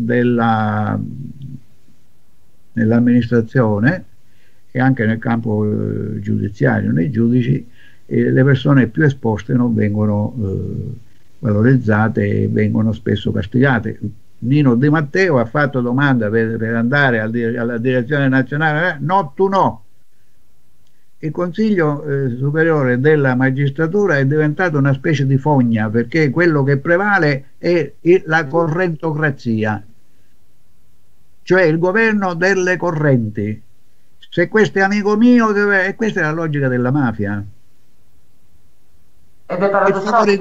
nell'amministrazione e anche nel campo giudiziario, nei giudici, le persone più esposte non vengono valorizzate e vengono spesso castigate. Nino Di Matteo ha fatto domanda per andare alla direzione nazionale, no, tu no. Il Consiglio superiore della magistratura è diventato una specie di fogna, perché quello che prevale è la correntocrazia, cioè il governo delle correnti. Se questo è amico mio, e questa è la logica della mafia.
Ed è paradossale.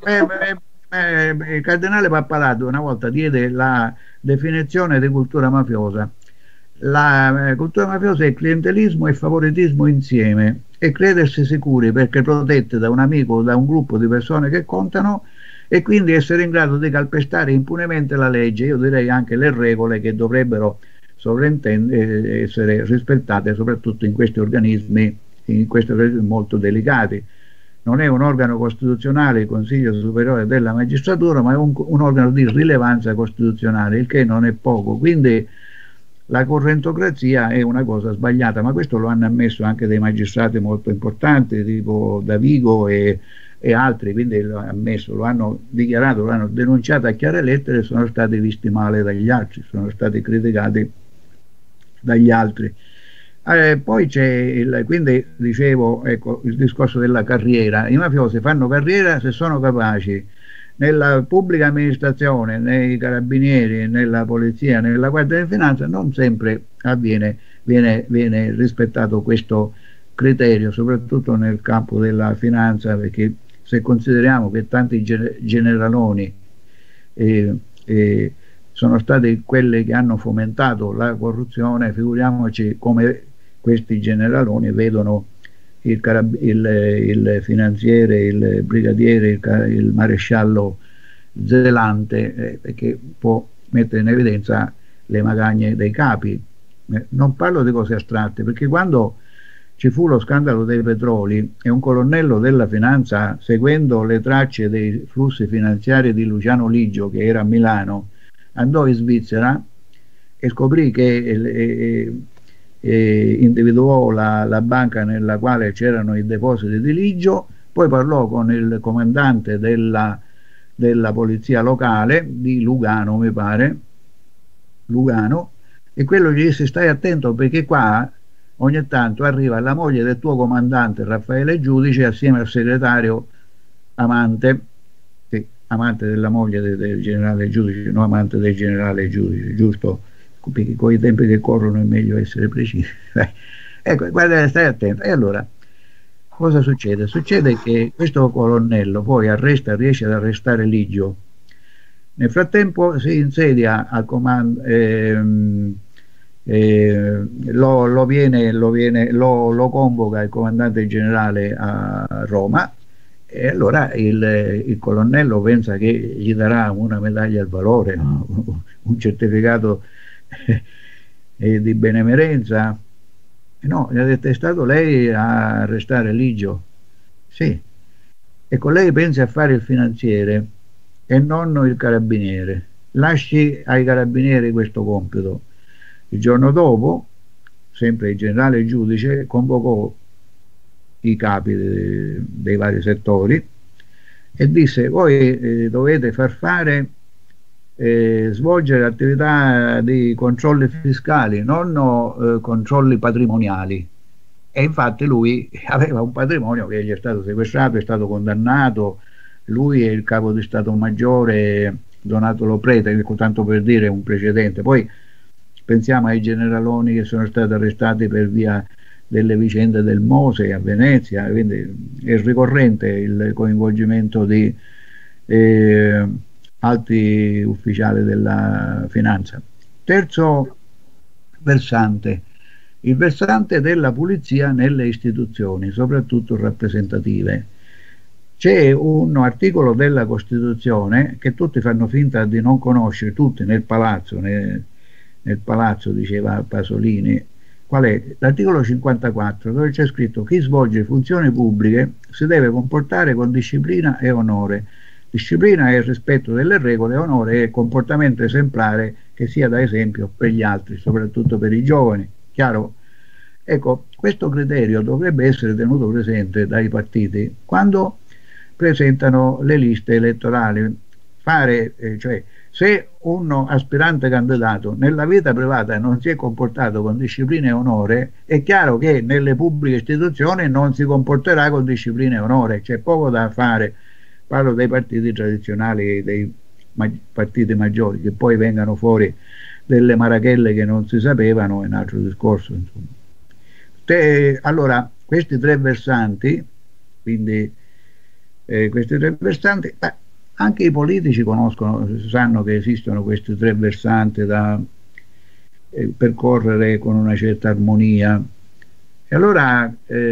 Il cardinale Pappalato una volta diede la definizione di cultura mafiosa. La cultura mafiosa è clientelismo e favoritismo insieme, e credersi sicuri perché protetti da un amico o da un gruppo di persone che contano, e quindi essere in grado di calpestare impunemente la legge, io direi anche le regole che dovrebbero essere rispettate, soprattutto in questi organismi molto delicati. Non è un organo costituzionale il Consiglio Superiore della Magistratura, ma è un organo di rilevanza costituzionale, il che non è poco. Quindi la correntocrazia è una cosa sbagliata, ma questo lo hanno ammesso anche dei magistrati molto importanti, tipo Davigo e altri, quindi lo hanno ammesso, lo hanno dichiarato, lo hanno denunciato a chiare lettere, e sono stati visti male dagli altri, sono stati criticati dagli altri. Poi c'è quindi dicevo, ecco, il discorso della carriera. I mafiosi fanno carriera se sono capaci. Nella pubblica amministrazione, nei carabinieri, nella polizia, nella guardia di finanza non sempre viene rispettato questo criterio, soprattutto nel campo della finanza, perché se consideriamo che tanti generaloni sono stati quelli che hanno fomentato la corruzione, figuriamoci come questi generaloni vedono il finanziere, il brigadiere, il maresciallo zelante, che può mettere in evidenza le magagne dei capi. Non parlo di cose astratte, perché quando ci fu lo scandalo dei petroli e un colonnello della finanza, seguendo le tracce dei flussi finanziari di Luciano Ligio, che era a Milano, andò in Svizzera e scoprì che individuò la banca nella quale c'erano i depositi di Ligio, poi parlò con il comandante della polizia locale di Lugano, mi pare, e quello gli disse: stai attento, perché qua ogni tanto arriva la moglie del tuo comandante Raffaele Giudice assieme al segretario amante della moglie del generale Giudice, no, amante del generale Giudice, giusto? Perché con i tempi che corrono è meglio essere precisi. Ecco, guarda, stai attento. E allora cosa succede? Succede che questo colonnello poi riesce ad arrestare Ligio. Nel frattempo si insedia al comando, lo convoca il comandante generale a Roma, e allora il colonnello pensa che gli darà una medaglia al valore, no? Un certificato di benemerenza. No, gli ha detto: è stato lei a arrestare Ligio? Sì. Ecco, lei pensi a fare il finanziere e non il carabiniere, lasci ai carabinieri questo compito. Il giorno dopo, sempre il generale Giudice convocò i capi dei vari settori e disse: voi dovete far fare svolgere attività di controlli fiscali, non controlli patrimoniali. E infatti lui aveva un patrimonio che gli è stato sequestrato, è stato condannato, lui e il capo di Stato Maggiore Donato Loprete, tanto per dire un precedente. Poi pensiamo ai generaloni che sono stati arrestati per via delle vicende del Mose a Venezia, quindi è ricorrente il coinvolgimento di alti ufficiali della finanza. Terzo versante, il versante della pulizia nelle istituzioni, soprattutto rappresentative. C'è un articolo della Costituzione che tutti fanno finta di non conoscere, tutti nel palazzo, nel palazzo diceva Pasolini. Qual è? L'articolo 54, dove c'è scritto: chi svolge funzioni pubbliche si deve comportare con disciplina e onore. Disciplina è il rispetto delle regole, onore è il comportamento esemplare che sia da esempio per gli altri, soprattutto per i giovani. Chiaro? Ecco, questo criterio dovrebbe essere tenuto presente dai partiti quando presentano le liste elettorali. Cioè, se un aspirante candidato nella vita privata non si è comportato con disciplina e onore, è chiaro che nelle pubbliche istituzioni non si comporterà con disciplina e onore. C'è poco da fare. Parlo dei partiti tradizionali, dei partiti maggiori, che poi vengano fuori delle marachelle che non si sapevano, è un altro discorso, insomma. Allora, questi tre versanti, quindi questi tre versanti, anche i politici conoscono, sanno che esistono questi tre versanti da percorrere con una certa armonia. E allora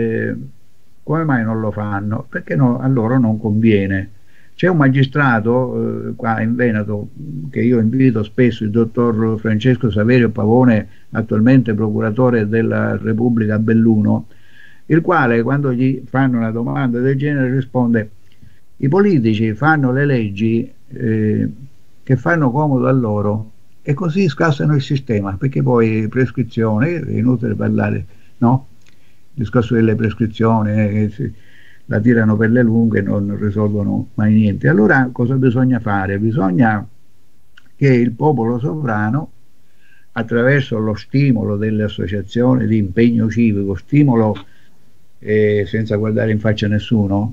come mai non lo fanno? Perché a loro non conviene. C'è un magistrato qua in Veneto che io invito spesso, il dottor Francesco Saverio Pavone, attualmente procuratore della Repubblica a Belluno, il quale quando gli fanno una domanda del genere risponde: i politici fanno le leggi che fanno comodo a loro e così scassano il sistema, perché poi prescrizione, è inutile parlare, no? Il discorso delle prescrizioni la tirano per le lunghe e non risolvono mai niente. Allora cosa bisogna fare? Bisogna che il popolo sovrano, attraverso lo stimolo delle associazioni di impegno civico, stimolo senza guardare in faccia a nessuno,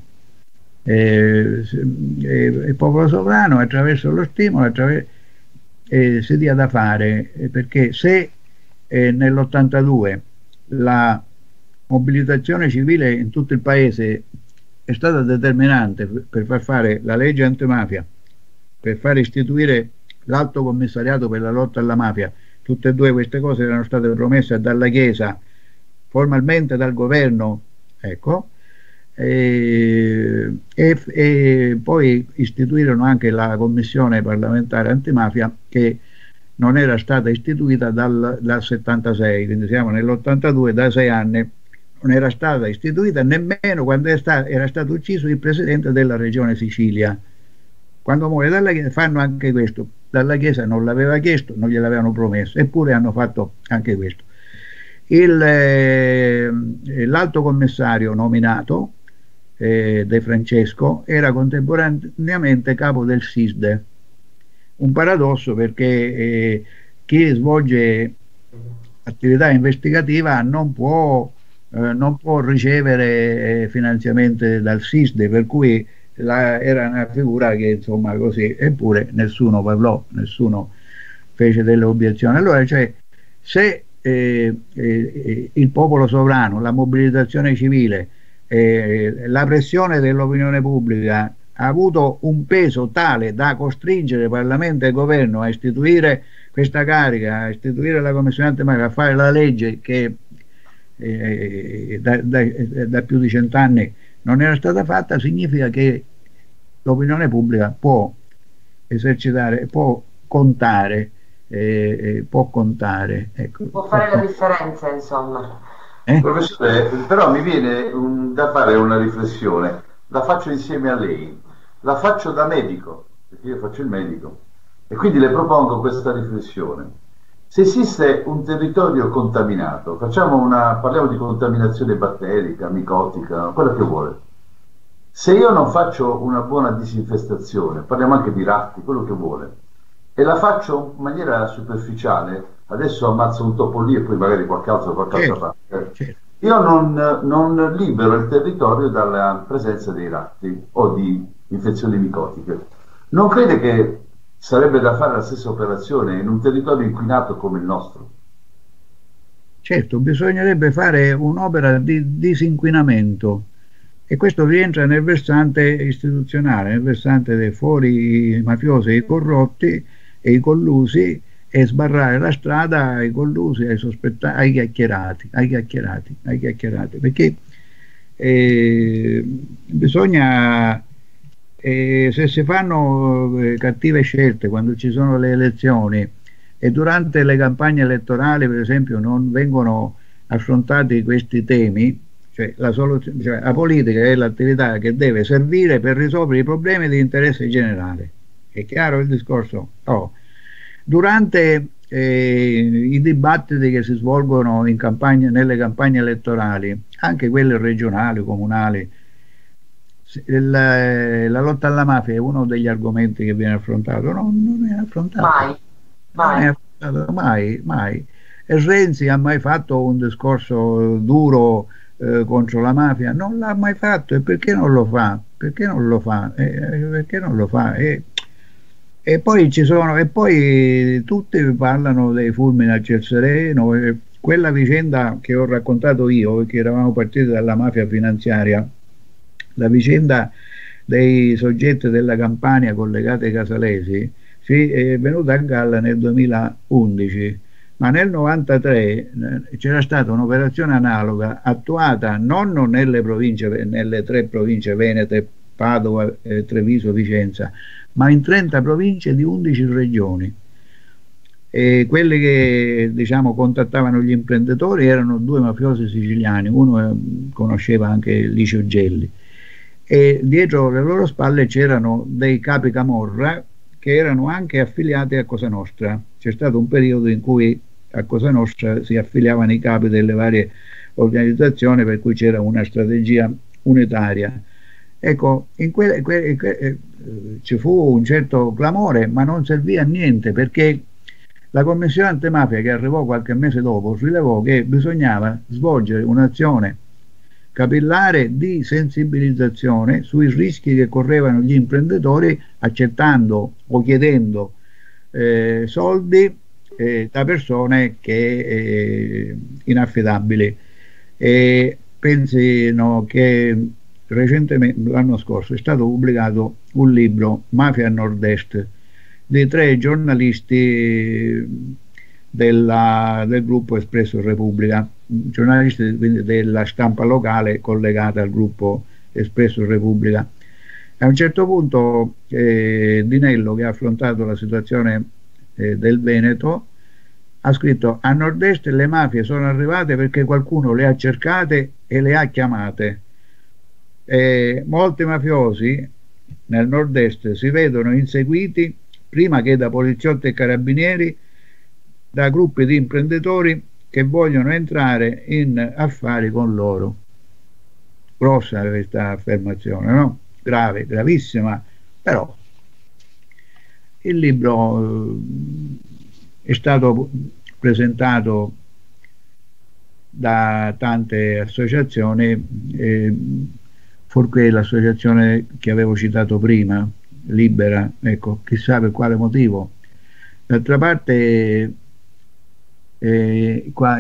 il popolo sovrano attraverso lo stimolo si dia da fare, perché se nell'82 la mobilitazione civile in tutto il paese è stata determinante per far fare la legge antimafia, per far istituire l'Alto Commissariato per la lotta alla mafia, tutte e due queste cose erano state promesse dalla Chiesa, formalmente dal governo, ecco, e poi istituirono anche la commissione parlamentare antimafia, che non era stata istituita dal 76, quindi siamo nell'82, da 6 anni non era stata istituita nemmeno quando era stato ucciso il presidente della regione Sicilia. Quando muore dalla Chiesa fanno anche questo, dalla Chiesa non l'aveva chiesto, non gliel'avevano promesso, eppure hanno fatto anche questo. L'alto commissario nominato De Francesco era contemporaneamente capo del SISDE, un paradosso perché chi svolge attività investigativa non può ricevere finanziamenti dal SISDE, per cui era una figura che insomma così, eppure nessuno parlò, nessuno fece delle obiezioni. Allora, cioè, se il popolo sovrano, la mobilitazione civile, la pressione dell'opinione pubblica ha avuto un peso tale da costringere Parlamento e Governo a istituire questa carica, a istituire la Commissione antimafia, a fare la legge che da più di 100 anni non era stata fatta, significa che l'opinione pubblica può esercitare, può contare, ecco,
può fare la differenza, insomma.
Professore, però mi viene da fare una riflessione, la faccio insieme a lei, la faccio da medico, perché io faccio il medico, e quindi le propongo questa riflessione. Se esiste un territorio contaminato, parliamo di contaminazione batterica, micotica, quello che vuole. Se io non faccio una buona disinfestazione, parliamo anche di ratti, quello che vuole, e la faccio in maniera superficiale. Adesso ammazzo un topo lì e poi magari qualche altra parte.
Certo.
Io non libero il territorio dalla presenza dei ratti o di infezioni micotiche. Non crede che sarebbe da fare la stessa operazione in un territorio inquinato come il nostro?
Certo, bisognerebbe fare un'opera di disinquinamento, e questo rientra nel versante istituzionale, nel versante dei fuori i mafiosi e i corrotti e i collusi, e sbarrare la strada ai collusi, ai sospettati, ai chiacchierati, perché bisogna, se si fanno cattive scelte quando ci sono le elezioni e durante le campagne elettorali, per esempio, non vengono affrontati questi temi, cioè la politica è l'attività che deve servire per risolvere i problemi di interesse generale. È chiaro il discorso? Durante i dibattiti che si svolgono nelle campagne elettorali, anche quelle regionali, comunali, la lotta alla mafia è uno degli argomenti che viene affrontato. No, non viene affrontato. Mai. E Renzi ha mai fatto un discorso duro contro la mafia? Non l'ha mai fatto. E perché non lo fa? Perché non lo fa? E poi tutti parlano dei fulmini al ciel sereno. Quella vicenda che ho raccontato io, perché eravamo partiti dalla mafia finanziaria, la vicenda dei soggetti della Campania collegati ai casalesi, è venuta a galla nel 2011, ma nel 1993 c'era stata un'operazione analoga attuata non nelle 3 province venete, Padova, Treviso, Vicenza, ma in 30 province di 11 regioni. E quelli che, diciamo, contattavano gli imprenditori erano 2 mafiosi siciliani, uno conosceva anche Licio Gelli, e dietro le loro spalle c'erano dei capi camorra che erano anche affiliati a Cosa Nostra. C'è stato un periodo in cui a Cosa Nostra si affiliavano i capi delle varie organizzazioni, per cui c'era una strategia unitaria. Ecco, ci fu un certo clamore, ma non servì a niente, perché la Commissione Antimafia, che arrivò qualche mese dopo, rilevò che bisognava svolgere un'azione capillare di sensibilizzazione sui rischi che correvano gli imprenditori accettando o chiedendo soldi da persone inaffidabili. E pensino che recentemente, l'anno scorso, è stato pubblicato un libro, Mafia a Nord-Est, di 3 giornalisti del gruppo Espresso Repubblica, giornalisti quindi della stampa locale collegata al gruppo Espresso Repubblica. A un certo punto Di Nello, che ha affrontato la situazione del Veneto, ha scritto: a Nord-Est le mafie sono arrivate perché qualcuno le ha cercate e le ha chiamate. Molti mafiosi nel Nord-Est si vedono inseguiti prima che da poliziotti e carabinieri da gruppi di imprenditori che vogliono entrare in affari con loro. Grossa questa affermazione, no? Grave, gravissima, però il libro è stato presentato da tante associazioni, fuorché l'associazione che avevo citato prima, Libera, ecco, chissà per quale motivo. D'altra parte qua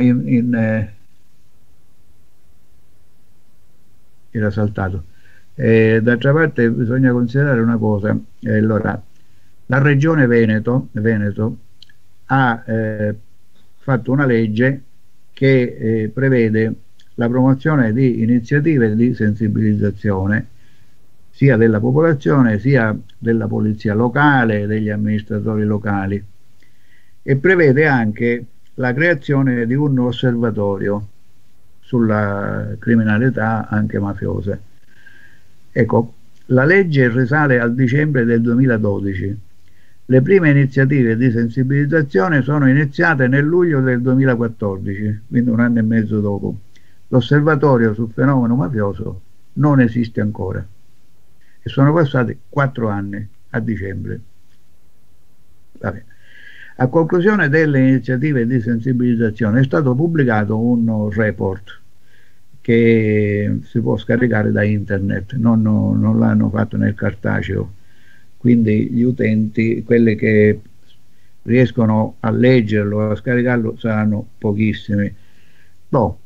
era saltato. D'altra parte bisogna considerare una cosa. Allora, la regione Veneto ha fatto una legge che prevede la promozione di iniziative di sensibilizzazione sia della popolazione sia della polizia locale, degli amministratori locali, e prevede anche la creazione di un osservatorio sulla criminalità anche mafiosa. Ecco, la legge risale al dicembre del 2012. Le prime iniziative di sensibilizzazione sono iniziate nel luglio del 2014, quindi 1 anno e mezzo dopo. L'osservatorio sul fenomeno mafioso non esiste ancora e sono passati 4 anni a dicembre. Vabbè. A conclusione delle iniziative di sensibilizzazione è stato pubblicato un report che si può scaricare da internet, non l'hanno fatto nel cartaceo, quindi gli utenti, quelli che riescono a leggerlo, a scaricarlo, saranno pochissimi. Boh,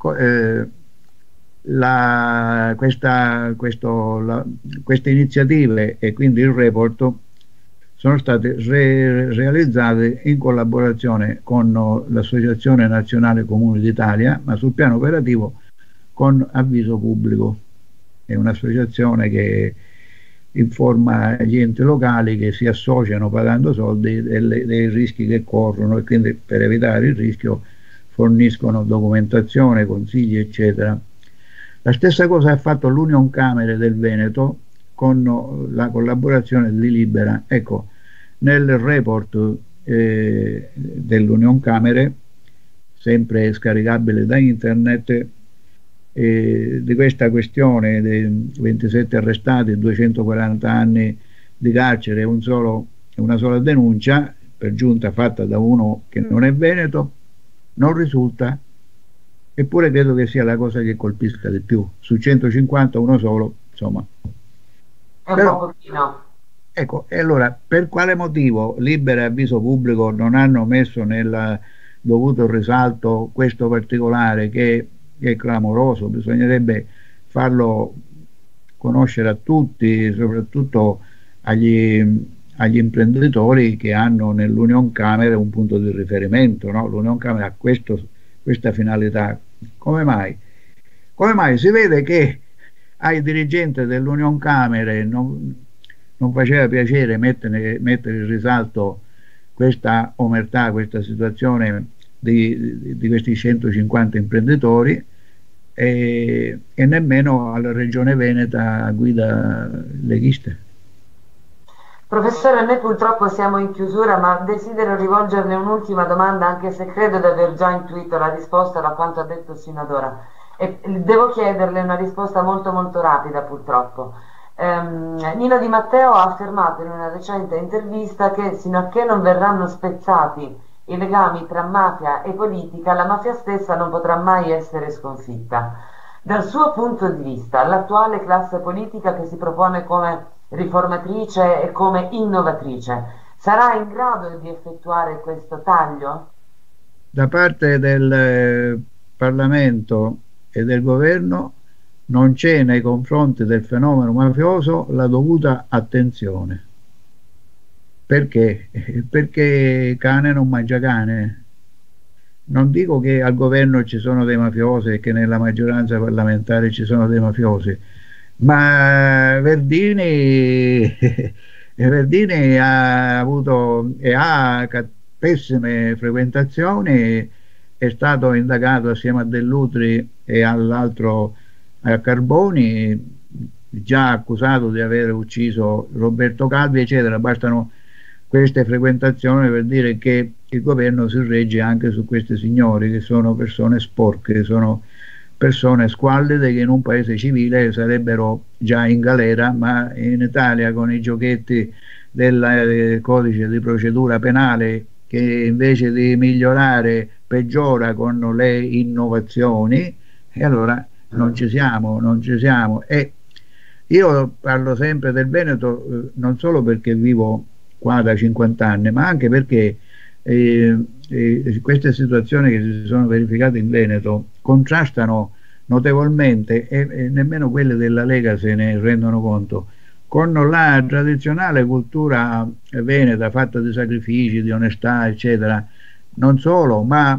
queste iniziative e quindi il report sono state realizzate in collaborazione con l'Associazione Nazionale Comuni d'Italia, ma sul piano operativo con Avviso Pubblico. È un'associazione che informa gli enti locali che si associano pagando soldi dei rischi che corrono, e quindi per evitare il rischio forniscono documentazione, consigli, eccetera. La stessa cosa ha fatto l'Union Camere del Veneto con la collaborazione di Libera. Ecco, nel report dell'Union Camere, sempre scaricabile da internet, di questa questione dei 27 arrestati, 240 anni di carcere e una sola denuncia, per giunta fatta da uno che non è veneto, non risulta. Eppure credo che sia la cosa che colpisca di più. Su 150 uno solo, insomma.
È un po' pochino.
Ecco, e allora per quale motivo Libera e Avviso Pubblico non hanno messo nel dovuto risalto questo particolare che è clamoroso? Bisognerebbe farlo conoscere a tutti, soprattutto agli imprenditori che hanno nell'Union Camere un punto di riferimento, no? L'Union Camere ha questa finalità. Come mai? Come mai si vede che ai dirigenti dell'Union Camere non faceva piacere mettere in risalto questa omertà, questa situazione di questi 150 imprenditori, e nemmeno alla Regione Veneta a guida leghista?
Professore, noi purtroppo siamo in chiusura, ma desidero rivolgerle un'ultima domanda, anche se credo di aver già intuito la risposta da quanto ha detto sino ad ora. E devo chiederle una risposta molto molto rapida, purtroppo. Nino Di Matteo ha affermato in una recente intervista che sino a che non verranno spezzati i legami tra mafia e politica, la mafia stessa non potrà mai essere sconfitta. Dal suo punto di vista, l'attuale classe politica che si propone come riformatrice e come innovatrice sarà in grado di effettuare questo taglio?
Da parte del Parlamento e del governo non c'è nei confronti del fenomeno mafioso la dovuta attenzione. Perché? Perché cane non mangia cane. Non dico che al governo ci sono dei mafiosi e che nella maggioranza parlamentare ci sono dei mafiosi, ma Verdini ha avuto e ha pessime frequentazioni, è stato indagato assieme a Dell'Utri e all'altro a Carboni, già accusato di aver ucciso Roberto Calvi, eccetera. Bastano queste frequentazioni per dire che il governo si regge anche su questi signori, che sono persone sporche, sono persone squallide che in un paese civile sarebbero già in galera, ma in Italia con i giochetti del codice di procedura penale, che invece di migliorare peggiora con le innovazioni, e allora non ci siamo. E io parlo sempre del Veneto, non solo perché vivo qua da 50 anni, ma anche perché queste situazioni che si sono verificate in Veneto contrastano notevolmente, e nemmeno quelle della Lega se ne rendono conto, con la tradizionale cultura veneta fatta di sacrifici, di onestà, eccetera. Non solo, ma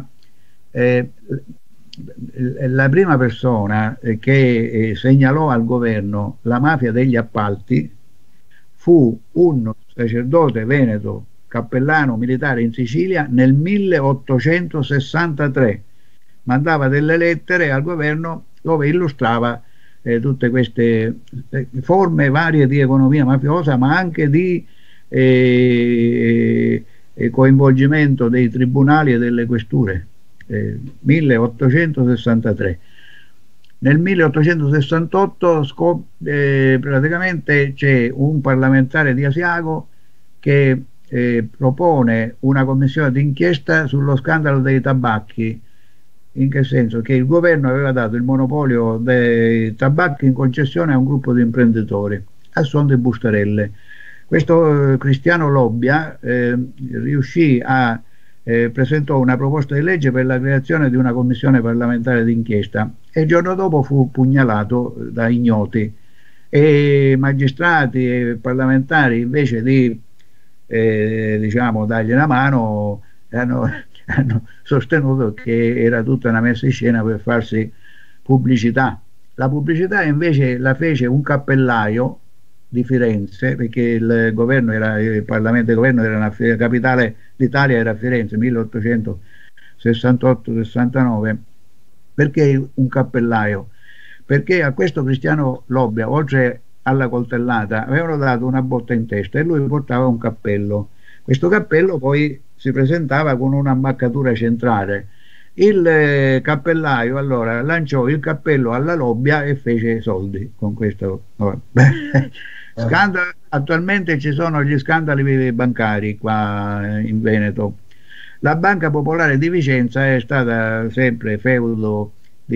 la prima persona che segnalò al governo la mafia degli appalti fu un sacerdote veneto, cappellano militare in Sicilia, nel 1863. Mandava delle lettere al governo dove illustrava tutte queste forme varie di economia mafiosa, ma anche di coinvolgimento dei tribunali e delle questure. 1863. Nel 1868 praticamente c'è un parlamentare di Asiago che propone una commissione d'inchiesta sullo scandalo dei tabacchi. In che senso? Che il governo aveva dato il monopolio dei tabacchi in concessione a un gruppo di imprenditori a suon di bustarelle. Questo Cristiano Lobbia riuscì a presentò una proposta di legge per la creazione di una commissione parlamentare d'inchiesta e il giorno dopo fu pugnalato da ignoti, e magistrati e parlamentari, invece di diciamo dargli una mano, hanno sostenuto che era tutta una messa in scena per farsi pubblicità. La pubblicità invece la fece un cappellaio di Firenze, perché il Parlamento del governo era la capitale d'Italia, era Firenze, 1868-69. Perché un cappellaio? Perché a questo Cristiano Lobbia, oltre alla coltellata, avevano dato una botta in testa e lui portava un cappello. Questo cappello poi si presentava con un'ammaccatura centrale. Il cappellaio allora lanciò il cappello alla Lobbia e fece soldi con questo. Attualmente ci sono gli scandali bancari qua in Veneto. La Banca Popolare di Vicenza è stata sempre feudo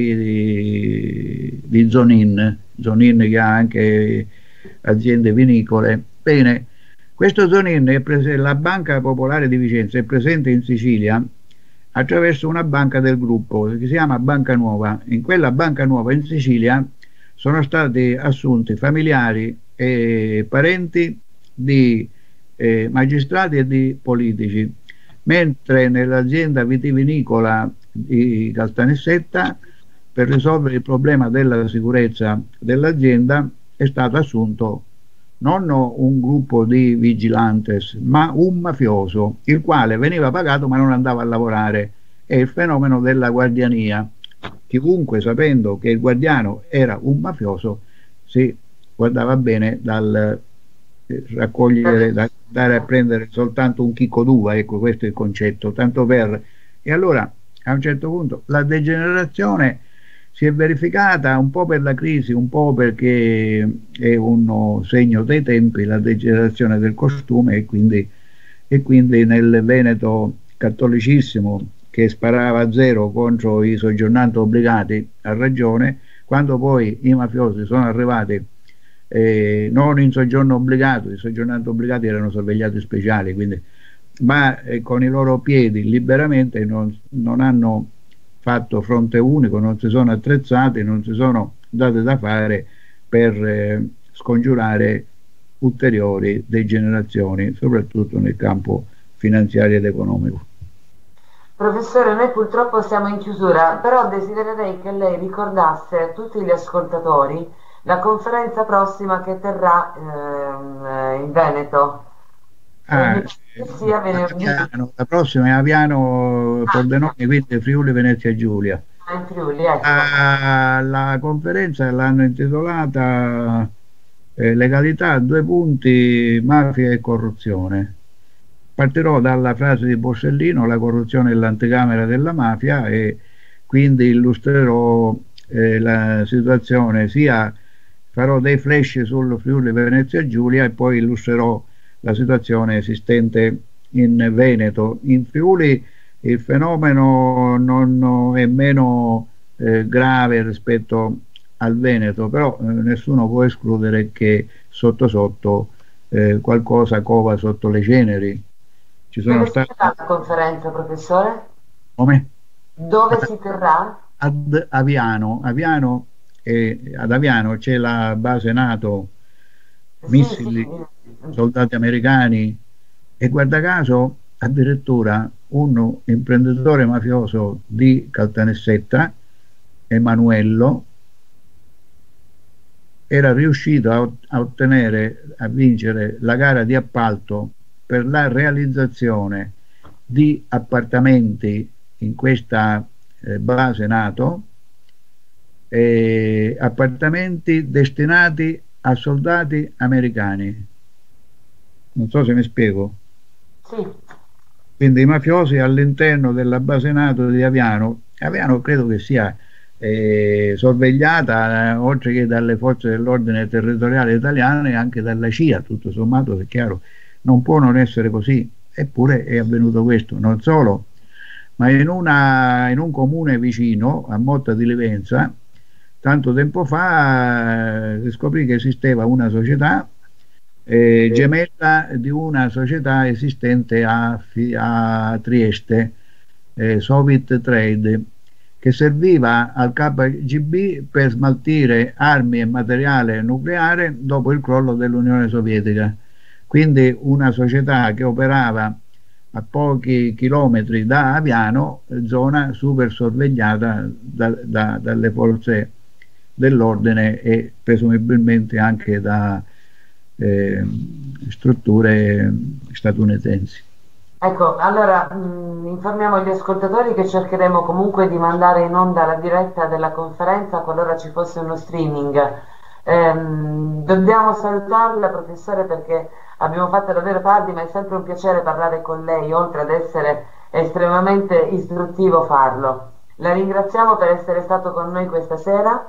di Zonin che ha anche aziende vinicole. Bene, questo Zonin, la Banca Popolare di Vicenza, è presente in Sicilia attraverso una banca del gruppo che si chiama Banca Nuova. In quella Banca Nuova in Sicilia sono stati assunti familiari e parenti di magistrati e di politici, mentre nell'azienda vitivinicola di Caltanissetta, per risolvere il problema della sicurezza dell'azienda, è stato assunto non un gruppo di vigilantes, ma un mafioso, il quale veniva pagato ma non andava a lavorare. È il fenomeno della guardiania. Chiunque, sapendo che il guardiano era un mafioso, si guardava bene dal raccogliere, da andare a prendere soltanto un chicco d'uva, ecco, questo è il concetto, tanto per. E allora a un certo punto la degenerazione si è verificata un po' per la crisi, un po' perché è un segno dei tempi, la degenerazione del costume, e quindi nel Veneto cattolicissimo, che sparava a zero contro i soggiornanti obbligati, ha ragione. Quando poi i mafiosi sono arrivati non in soggiorno obbligato, i soggiornanti obbligati erano sorvegliati speciali, quindi, ma con i loro piedi liberamente non hanno fatto fronte unico, non si sono attrezzati, non si sono date da fare per scongiurare ulteriori degenerazioni, soprattutto nel campo finanziario ed economico.
Professore, noi purtroppo siamo in chiusura, però desidererei che lei ricordasse a tutti gli ascoltatori la conferenza prossima che terrà in Veneto. Sia venerdì.
La prossima è a Aviano Pordenone, quindi Friuli Venezia Giulia.
In Friuli, ecco.
La conferenza l'hanno intitolata Legalità, due punti, mafia e corruzione. Partirò dalla frase di Borsellino: la corruzione è l'anticamera della mafia, e quindi illustrerò la situazione, sia farò dei flash sul Friuli Venezia Giulia e poi illustrerò la situazione esistente in Veneto. In Friuli il fenomeno non è meno grave rispetto al Veneto, però nessuno può escludere che sotto sotto qualcosa cova sotto le ceneri. Ci sono
Dove
state...
si terrà la conferenza, professore?
Come?
Dove si terrà?
Ad Aviano. Ad Aviano c'è la base NATO, missili, soldati americani, e guarda caso addirittura un imprenditore mafioso di Caltanissetta, Emanuello, era riuscito a vincere la gara di appalto per la realizzazione di appartamenti in questa base NATO, appartamenti destinati a soldati americani. Non so se mi spiego.
Sì.
Quindi i mafiosi all'interno della base NATO di Aviano credo che sia sorvegliata oltre che dalle forze dell'ordine territoriale italiane, anche dalla CIA, tutto sommato, è chiaro, Non può non essere così, eppure è avvenuto questo. Non solo, ma in un comune vicino, a Motta di Livenza, tanto tempo fa si scoprì che esisteva una società gemella di una società esistente a Trieste, Sovit Trade, che serviva al KGB per smaltire armi e materiale nucleare dopo il crollo dell'Unione Sovietica. Quindi una società che operava a pochi chilometri da Aviano, zona super sorvegliata dalle forze dell'ordine e presumibilmente anche da strutture statunitensi.
Ecco, allora informiamo gli ascoltatori che cercheremo comunque di mandare in onda la diretta della conferenza qualora ci fosse uno streaming. Dobbiamo salutarla, professore, perché abbiamo fatto davvero tardi, ma è sempre un piacere parlare con lei, oltre ad essere estremamente istruttivo farlo. La ringraziamo per essere stato con noi questa sera.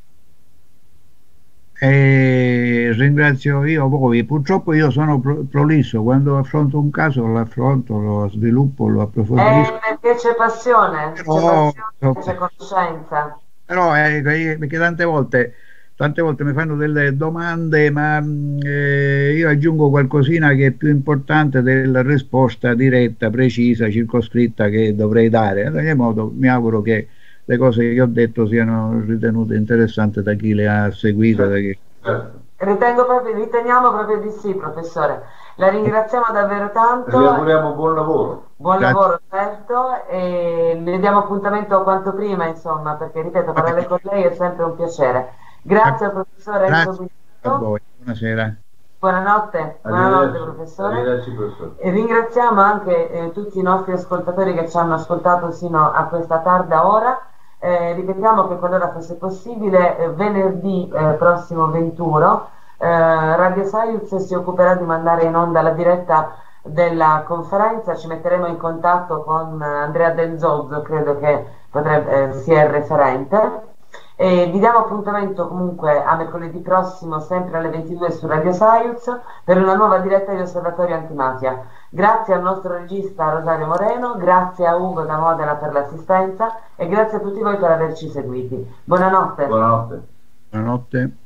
Ringrazio io voi. Purtroppo io sono prolisso, quando affronto un caso lo affronto, lo sviluppo, lo approfondisco.
Perché c'è passione, c'è conoscenza.
Però perché tante volte mi fanno delle domande, ma io aggiungo qualcosina che è più importante della risposta diretta, precisa, circoscritta che dovrei dare. Ad ogni modo mi auguro che le cose che ho detto siano ritenute interessanti da chi le ha seguite.
Riteniamo proprio di sì, professore. La ringraziamo davvero tanto.
Le auguriamo buon lavoro.
Buon lavoro, certo, e le diamo appuntamento quanto prima, insomma, perché ripeto, parlare con lei è sempre un piacere. Grazie al professore Enzo Guido.
A voi, buonasera.
Buonanotte, buonanotte professore.
Arrivederci, professore.
E ringraziamo anche tutti i nostri ascoltatori che ci hanno ascoltato sino a questa tarda ora. Ripetiamo che qualora fosse possibile, venerdì prossimo 21 Radio Saiuz si occuperà di mandare in onda la diretta della conferenza. Ci metteremo in contatto con Andrea Del Zozzo, credo che sia il referente, e vi diamo appuntamento comunque a mercoledì prossimo sempre alle 22 su Radio Saiuz per una nuova diretta di Osservatorio Antimafia. Grazie al nostro regista Rosario Moreno, grazie a Ugo da Modena per l'assistenza e grazie a tutti voi per averci seguiti. Buonanotte.
Buonanotte.
Buonanotte.